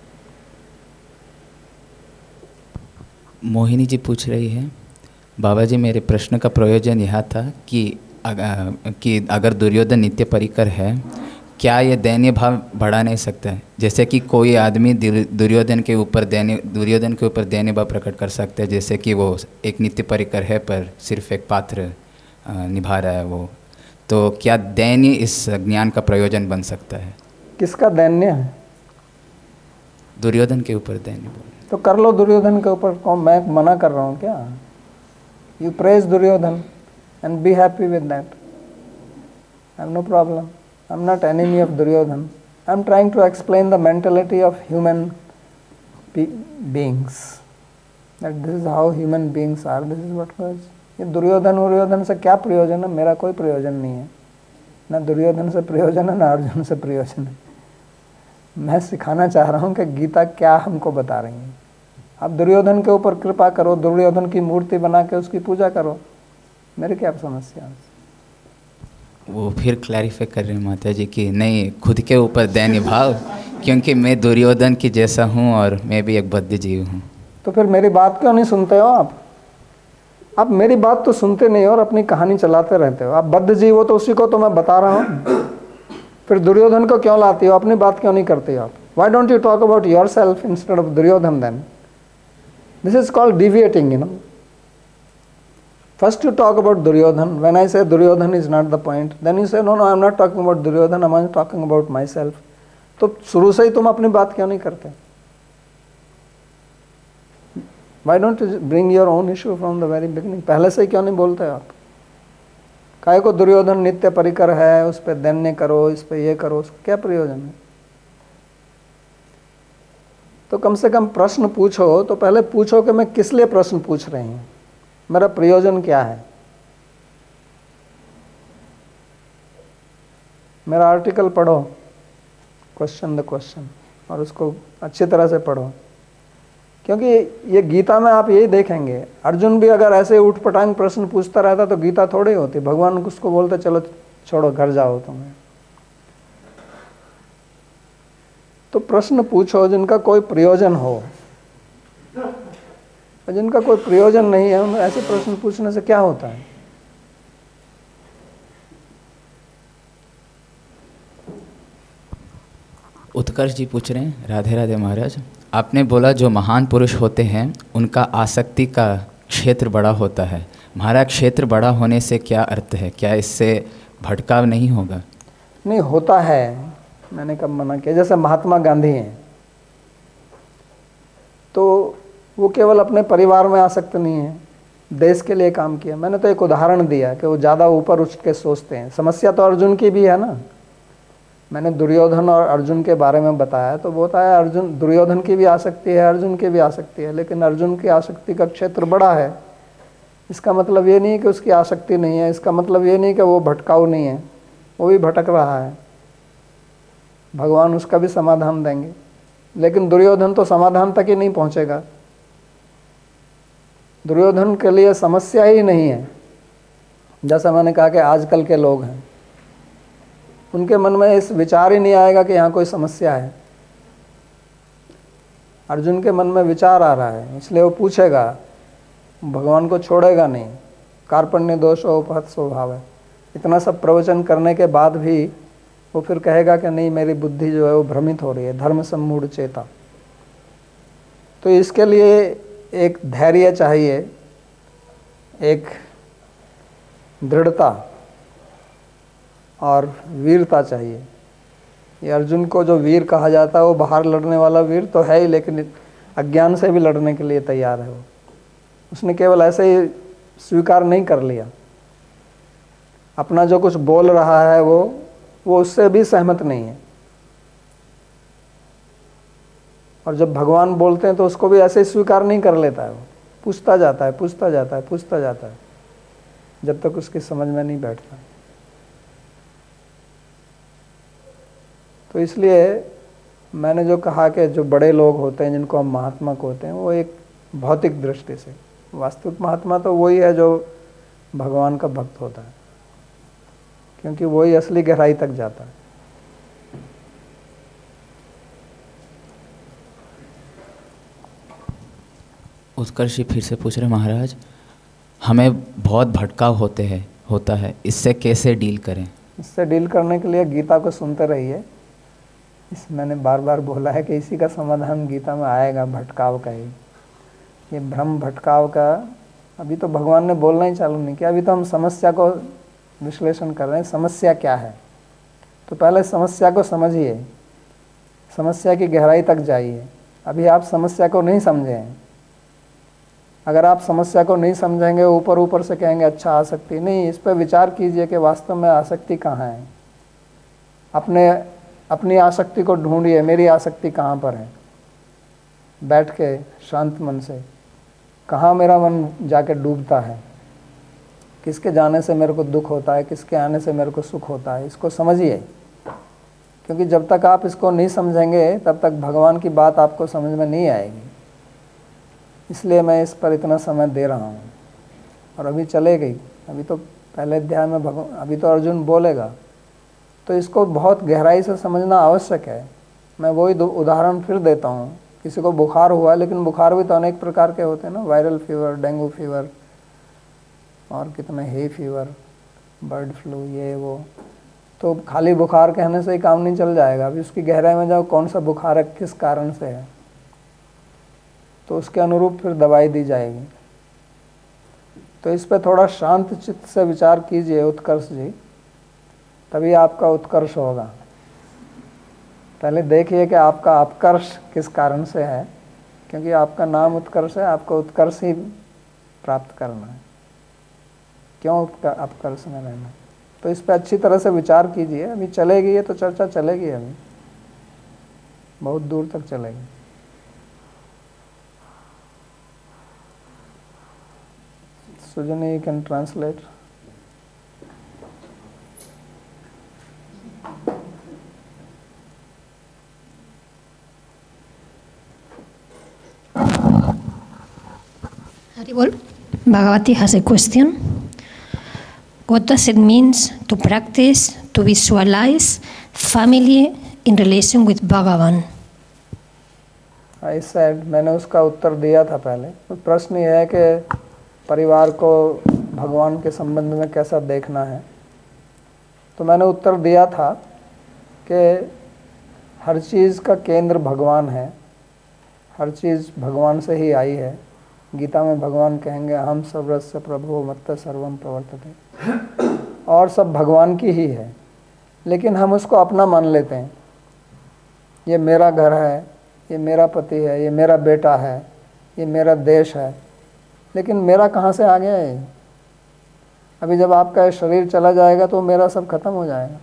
मोहिनी जी पूछ रही है, बाबा जी, मेरे प्रश्न का प्रयोजन यह था कि अगर, कि अगर दुर्योधन नित्य परिकर है, क्या ये दैन्य भाव बढ़ा नहीं सकता है? जैसे कि कोई आदमी दुर्योधन के ऊपर दैन्य दुर्योधन के ऊपर दैन्य भाव प्रकट कर सकता है, जैसे कि वो एक नित्य परिकर है पर सिर्फ एक पात्र निभा रहा है वो, तो क्या दैन्य इस ज्ञान का प्रयोजन बन सकता है? किसका दैन्य है? दुर्योधन के ऊपर दैन्य। तो कर लो दुर्योधन के ऊपर, कौन मैं मना कर रहा हूँ क्या? You praise Duryodhan and be happy with that, I have no problem. I am not enemy of Duryodhan. I am trying to explain the mentality of human beings, that this is how human beings are, this is what goes. ये दुर्योधन दुर्योधन से क्या प्रयोजन है? मेरा कोई प्रयोजन नहीं है, ना दुर्योधन से प्रयोजन है ना अर्जुन से प्रयोजन है। मैं सिखाना चाह रहा हूँ कि गीता क्या हमको बता रही है। आप दुर्योधन के ऊपर कृपा करो, दुर्योधन की मूर्ति बना के उसकी पूजा करो, मेरी क्या समस्या है? वो फिर क्लैरिफाई कर रहे हैं माता जी कि नहीं, खुद के ऊपर दैन्य भाव, क्योंकि मैं दुर्योधन की जैसा हूँ और मैं भी एक बद्ध जीव हूँ। तो फिर मेरी बात क्यों नहीं सुनते हो आप? आप मेरी बात तो सुनते नहीं हो और अपनी कहानी चलाते रहते हो। आप बद्ध जीव हो तो उसी को तो मैं बता रहा हूँ, फिर दुर्योधन को क्यों लाती हो? अपनी बात क्यों नहीं करते हो आप? Why don't you talk about yourself instead of Duryodhan then? This is called deviating, you know. First you talk about Duryodhan. When I say Duryodhan is not the point, then you say no no I am not talking about Duryodhan, I am talking about myself. तो शुरू से ही तुम अपनी बात क्यों नहीं करते? Why don't you bring your own issue from the very beginning? पहले से ही क्यों नहीं बोलते आप? काहे को दुर्योधन नित्य परिकर है, उस पर दैन्य करो, इस पे ये करो, उसका क्या प्रयोजन है? तो कम से कम प्रश्न पूछो, तो पहले पूछो कि मैं किस लिए प्रश्न पूछ रही हूँ, मेरा प्रयोजन क्या है। मेरा आर्टिकल पढ़ो, क्वेश्चन द क्वेश्चन, और उसको अच्छी तरह से पढ़ो, क्योंकि ये गीता में आप यही देखेंगे। अर्जुन भी अगर ऐसे उठ पटांग प्रश्न पूछता रहता तो गीता थोड़ी होती। भगवान उसको बोलते चलो छोड़ो, घर जाओ तुम्हें। तो प्रश्न पूछो जिनका कोई प्रयोजन हो, जिनका कोई प्रयोजन नहीं है, उन्हें ऐसे प्रश्न पूछने से क्या होता है? उत्कर्ष जी पूछ रहे हैं, राधे राधे महाराज, आपने बोला जो महान पुरुष होते हैं उनका आसक्ति का क्षेत्र बड़ा होता है। महाराज, क्षेत्र बड़ा होने से क्या अर्थ है? क्या इससे भटकाव नहीं होगा? नहीं होता है, मैंने कब मना किया। जैसे महात्मा गांधी हैं, तो वो केवल अपने परिवार में आसक्त नहीं है, देश के लिए काम किया। मैंने तो एक उदाहरण दिया कि वो ज़्यादा ऊपर उठ के सोचते हैं। समस्या तो अर्जुन की भी है ना। मैंने दुर्योधन और अर्जुन के बारे में बताया, तो वो बताया अर्जुन, दुर्योधन की भी आसक्ति है, अर्जुन की भी आसक्ति है, लेकिन अर्जुन की आसक्ति का क्षेत्र बड़ा है। इसका मतलब ये नहीं कि उसकी आसक्ति नहीं है, इसका मतलब ये नहीं कि वो भटकाऊ नहीं है, वो भी भटक रहा है। भगवान उसका भी समाधान देंगे, लेकिन दुर्योधन तो समाधान तक ही नहीं पहुँचेगा। दुर्योधन के लिए समस्या ही नहीं है। जैसा मैंने कहा कि आजकल के लोग हैं, उनके मन में इस विचार ही नहीं आएगा कि यहाँ कोई समस्या है। अर्जुन के मन में विचार आ रहा है, इसलिए वो पूछेगा, भगवान को छोड़ेगा नहीं। कार्पण्य दोष और उपहत स्वभाव है। इतना सब प्रवचन करने के बाद भी वो फिर कहेगा कि नहीं, मेरी बुद्धि जो है वो भ्रमित हो रही है, धर्म सम्मूढ़ चेता। तो इसके लिए एक धैर्य चाहिए, एक दृढ़ता और वीरता चाहिए। ये अर्जुन को जो वीर कहा जाता है, वो बाहर लड़ने वाला वीर तो है ही, लेकिन अज्ञान से भी लड़ने के लिए तैयार है। वो उसने केवल ऐसे ही स्वीकार नहीं कर लिया। अपना जो कुछ बोल रहा है वो वो उससे भी सहमत नहीं है। और जब भगवान बोलते हैं तो उसको भी ऐसे ही स्वीकार नहीं कर लेता है। वो पूछता जाता है, पूछता जाता है, पूछता जाता है, जब तक उसकी समझ में नहीं बैठता। तो इसलिए मैंने जो कहा कि जो बड़े लोग होते हैं, जिनको हम महात्मा कहते हैं, वो एक भौतिक दृष्टि से, वास्तविक महात्मा तो वही है जो भगवान का भक्त होता है, क्योंकि वही असली गहराई तक जाता है। उत्कर्ष जी फिर से पूछ रहे महाराज, हमें बहुत भटकाव होते हैं होता है, इससे कैसे डील करें? इससे डील करने के लिए गीता को सुनते रहिए। इस मैंने बार बार बोला है कि इसी का समाधान गीता में आएगा, भटकाव का ही। ये भ्रम भटकाव का अभी तो भगवान ने बोलना ही चालू नहीं किया। अभी तो हम समस्या को विश्लेषण कर रहे हैं, समस्या क्या है। तो पहले समस्या को समझिए, समस्या की गहराई तक जाइए। अभी आप समस्या को नहीं समझे हैं। अगर आप समस्या को नहीं समझेंगे, ऊपर ऊपर से कहेंगे अच्छा आसक्ति नहीं, इस पर विचार कीजिए कि वास्तव में आसक्ति कहाँ है। अपने अपनी आसक्ति को ढूंढिए, मेरी आसक्ति कहाँ पर है। बैठ के शांत मन से, कहाँ मेरा मन जाके डूबता है, किसके जाने से मेरे को दुख होता है, किसके आने से मेरे को सुख होता है, इसको समझिए क्योंकि जब तक आप इसको नहीं समझेंगे तब तक भगवान की बात आपको समझ में नहीं आएगी। इसलिए मैं इस पर इतना समय दे रहा हूँ। और अभी चले गई, अभी तो पहले अध्याय में भगवान, अभी तो अर्जुन बोलेगा, तो इसको बहुत गहराई से समझना आवश्यक है। मैं वही उदाहरण फिर देता हूँ। किसी को बुखार हुआ, लेकिन बुखार भी तो अनेक प्रकार के होते हैं ना, वायरल फीवर, डेंगू फीवर और कितने हे फीवर, बर्ड फ्लू, ये वो। तो खाली बुखार कहने से ही काम नहीं चल जाएगा। अभी उसकी गहराई में जाओ, कौन सा बुखार है, किस कारण से है, तो उसके अनुरूप फिर दवाई दी जाएगी। तो इस पर थोड़ा शांत चित्त से विचार कीजिए उत्कर्ष जी, तभी आपका उत्कर्ष होगा। पहले देखिए कि आपका अपकर्ष किस कारण से है, क्योंकि आपका नाम उत्कर्ष है, आपको उत्कर्ष ही प्राप्त करना है। क्यों अपकर्ष में रहना? तो इस पर अच्छी तरह से विचार कीजिए। अभी चलेगी ये तो चर्चा चलेगी, अभी बहुत दूर तक चलेगी। Sujani, you can translate. Haribol, Bhagavati has a question. What does it mean to practice, to visualize family in relation with Bhagavan? I said, मैंने उसका उत्तर दिया था पहले। तो प्रश्न ये है कि परिवार को भगवान के संबंध में कैसा देखना है। तो मैंने उत्तर दिया था कि हर चीज़ का केंद्र भगवान है, हर चीज़ भगवान से ही आई है। गीता में भगवान कहेंगे हम सर्वस्य प्रभो मत्त सर्वम प्रवर्तते, और सब भगवान की ही है। लेकिन हम उसको अपना मान लेते हैं। ये मेरा घर है, ये मेरा पति है, ये मेरा बेटा है, ये मेरा देश है। लेकिन मेरा कहाँ से आ गया है? अभी जब आपका ये शरीर चला जाएगा तो मेरा सब खत्म हो जाएगा।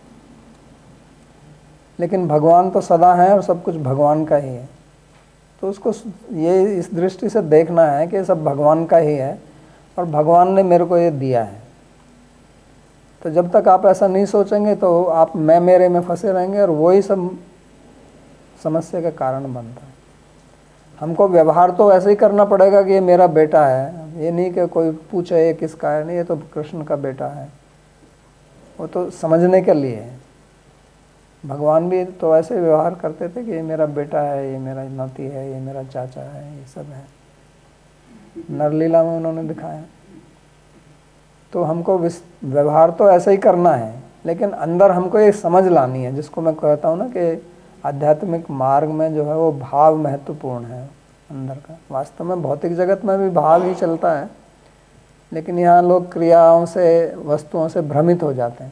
लेकिन भगवान तो सदा है और सब कुछ भगवान का ही है। तो उसको ये इस दृष्टि से देखना है कि सब भगवान का ही है और भगवान ने मेरे को ये दिया है। तो जब तक आप ऐसा नहीं सोचेंगे तो आप मैं मेरे में फंसे रहेंगे और वही सब समस्या का कारण बनता है। हमको व्यवहार तो ऐसे ही करना पड़ेगा कि ये मेरा बेटा है। ये नहीं कि कोई पूछे ये किसका है, नहीं ये तो कृष्ण का बेटा है। वो तो समझने के लिए है। भगवान भी तो ऐसे व्यवहार करते थे कि ये मेरा बेटा है, ये मेरा नाती है, ये मेरा चाचा है, ये सब है। नरलीला में उन्होंने दिखाया। तो हमको व्यवहार तो ऐसा ही करना है, लेकिन अंदर हमको ये समझ लानी है, जिसको मैं कहता हूँ ना कि आध्यात्मिक मार्ग में जो है वो भाव महत्वपूर्ण है अंदर का। वास्तव में भौतिक जगत में भी भाव ही चलता है, लेकिन यहाँ लोग क्रियाओं से, वस्तुओं से भ्रमित हो जाते हैं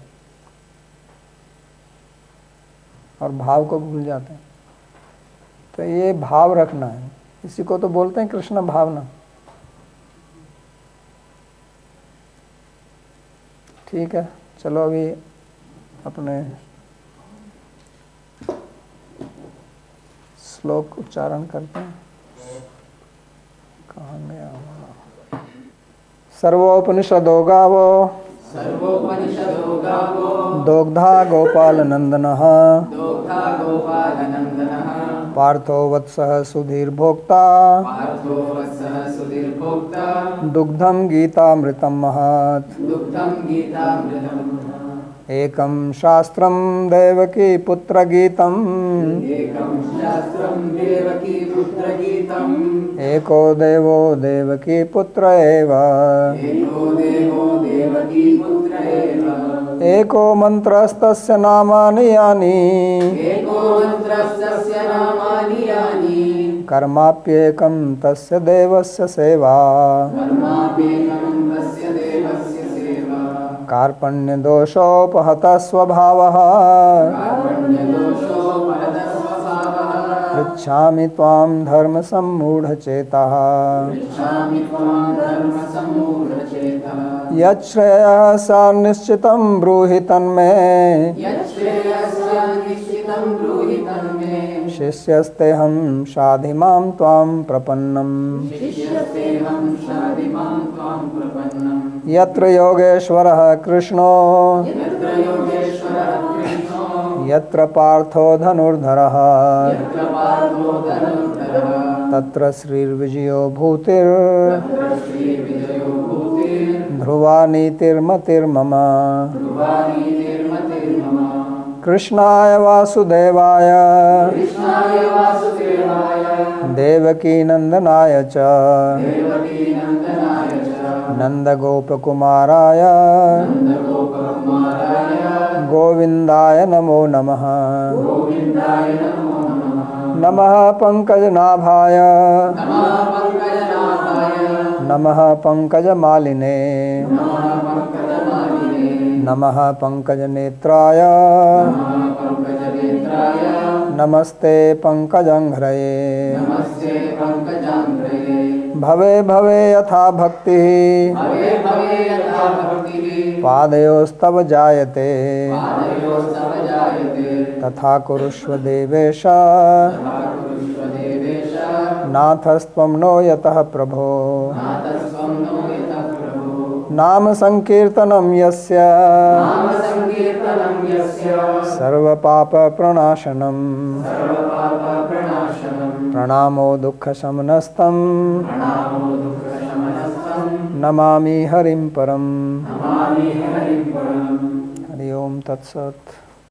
और भाव को भूल जाते हैं। तो ये भाव रखना है। इसी को तो बोलते हैं कृष्ण भावना। ठीक है, चलो अभी अपने श्लोक उच्चारण करते हैं। कहाँ गया? सर्वोपनिषदो गावो सर्वोपनिषदो गावो दोग्धा गोपालनंदनः दोग्धा गोपालनंदनः पार्थो वत्सः सुधीर्भोक्ता पार्थो वत्सः सुधीर्भोक्ता दुग्धं गीतामृतं महत् दुग्धं गीतामृतम् एकं शास्त्रं देवकी पुत्रगीतम् एकं शास्त्रं देवकी पुत्रगीतम् एको देवो देवकी पुत्र एव एको देवो देवकी पुत्र एव एको मन्त्रस्तस्य नामानि यानि एको मन्त्रस्तस्य नामानि यानि कर्माप्येकं तस्य देवस्य सेवा कर्माप्येकं तस्य देवस्य सेवा कार्पण्यदोषोपहतः स्वभावः कार्पण्यदोषो परतस्वभावः पृच्छामि त्वां धर्मसम्मूढचेतः पृच्छामि त्वां धर्मसम्मूढचेतः यच्छ्रेयः सानिश्चितं ब्रूहि तन्मे यच्छ्रेयस्य निश्चितं ब्रूहि तन्मे शिष्यस्तेऽहं शाधि मां त्वां प्रपन्नम् शिष्यस्तेऽहं शाधि मां त्वां प्रपन्नम् यत्र योगेश्वरः कृष्णो यत्र योगेश्वरः कृष्णो यत्र पार्थो धनुर्धरः यत्र पार्थो धनुर्धरः तत्र श्रीर्विजयो भूतिर् तत्र श्रीविजयो भूतिर् ध्रुवा नीतिर्मतिर्मम ध्रुवा नीतिर्मतिर्मम कृष्णाय वासुदेवाय कृष्णाय वासुदेवाय देवकीनन्दनाय च देवकीनन्दनाय च नन्दगोपकुमाराय नन्दगोपकुमाराय गोविन्दाय नमो नमः गोविन्दाय नमो नमः नमः पङ्कजनाभाय नमः पङ्कजनाभाय नमः पङ्कजमालिने नमः पङ्कजमालिने नमः पङ्कजनेत्राय नमः पङ्कजनेत्राय नमस्ते पङ्कजङ्घ्रये नमस्ते पङ्कजाङ्घ्रये भवे भवे यथा भक्तिः भवे भवे यथा भक्तिः पादयोस्तव जायते पादयोस्तव जायते तथा कुरुष्व देवेश तथा कुरुष्व देवेश नाथस्त्वं नो यतः प्रभो नाथस्त्वं नो यतः प्रभो नाम संकीर्तनं यस्य नाम संकीर्तनं यस्य सर्वपापप्रणाशनं सर्वपापप्रणाशनं प्रणामो दुःखशमनस्तं प्रणामो दुःखशमनस्तं नमामि हरिं परम् नमामि हरिं परम् हरि ओम तत्सत्।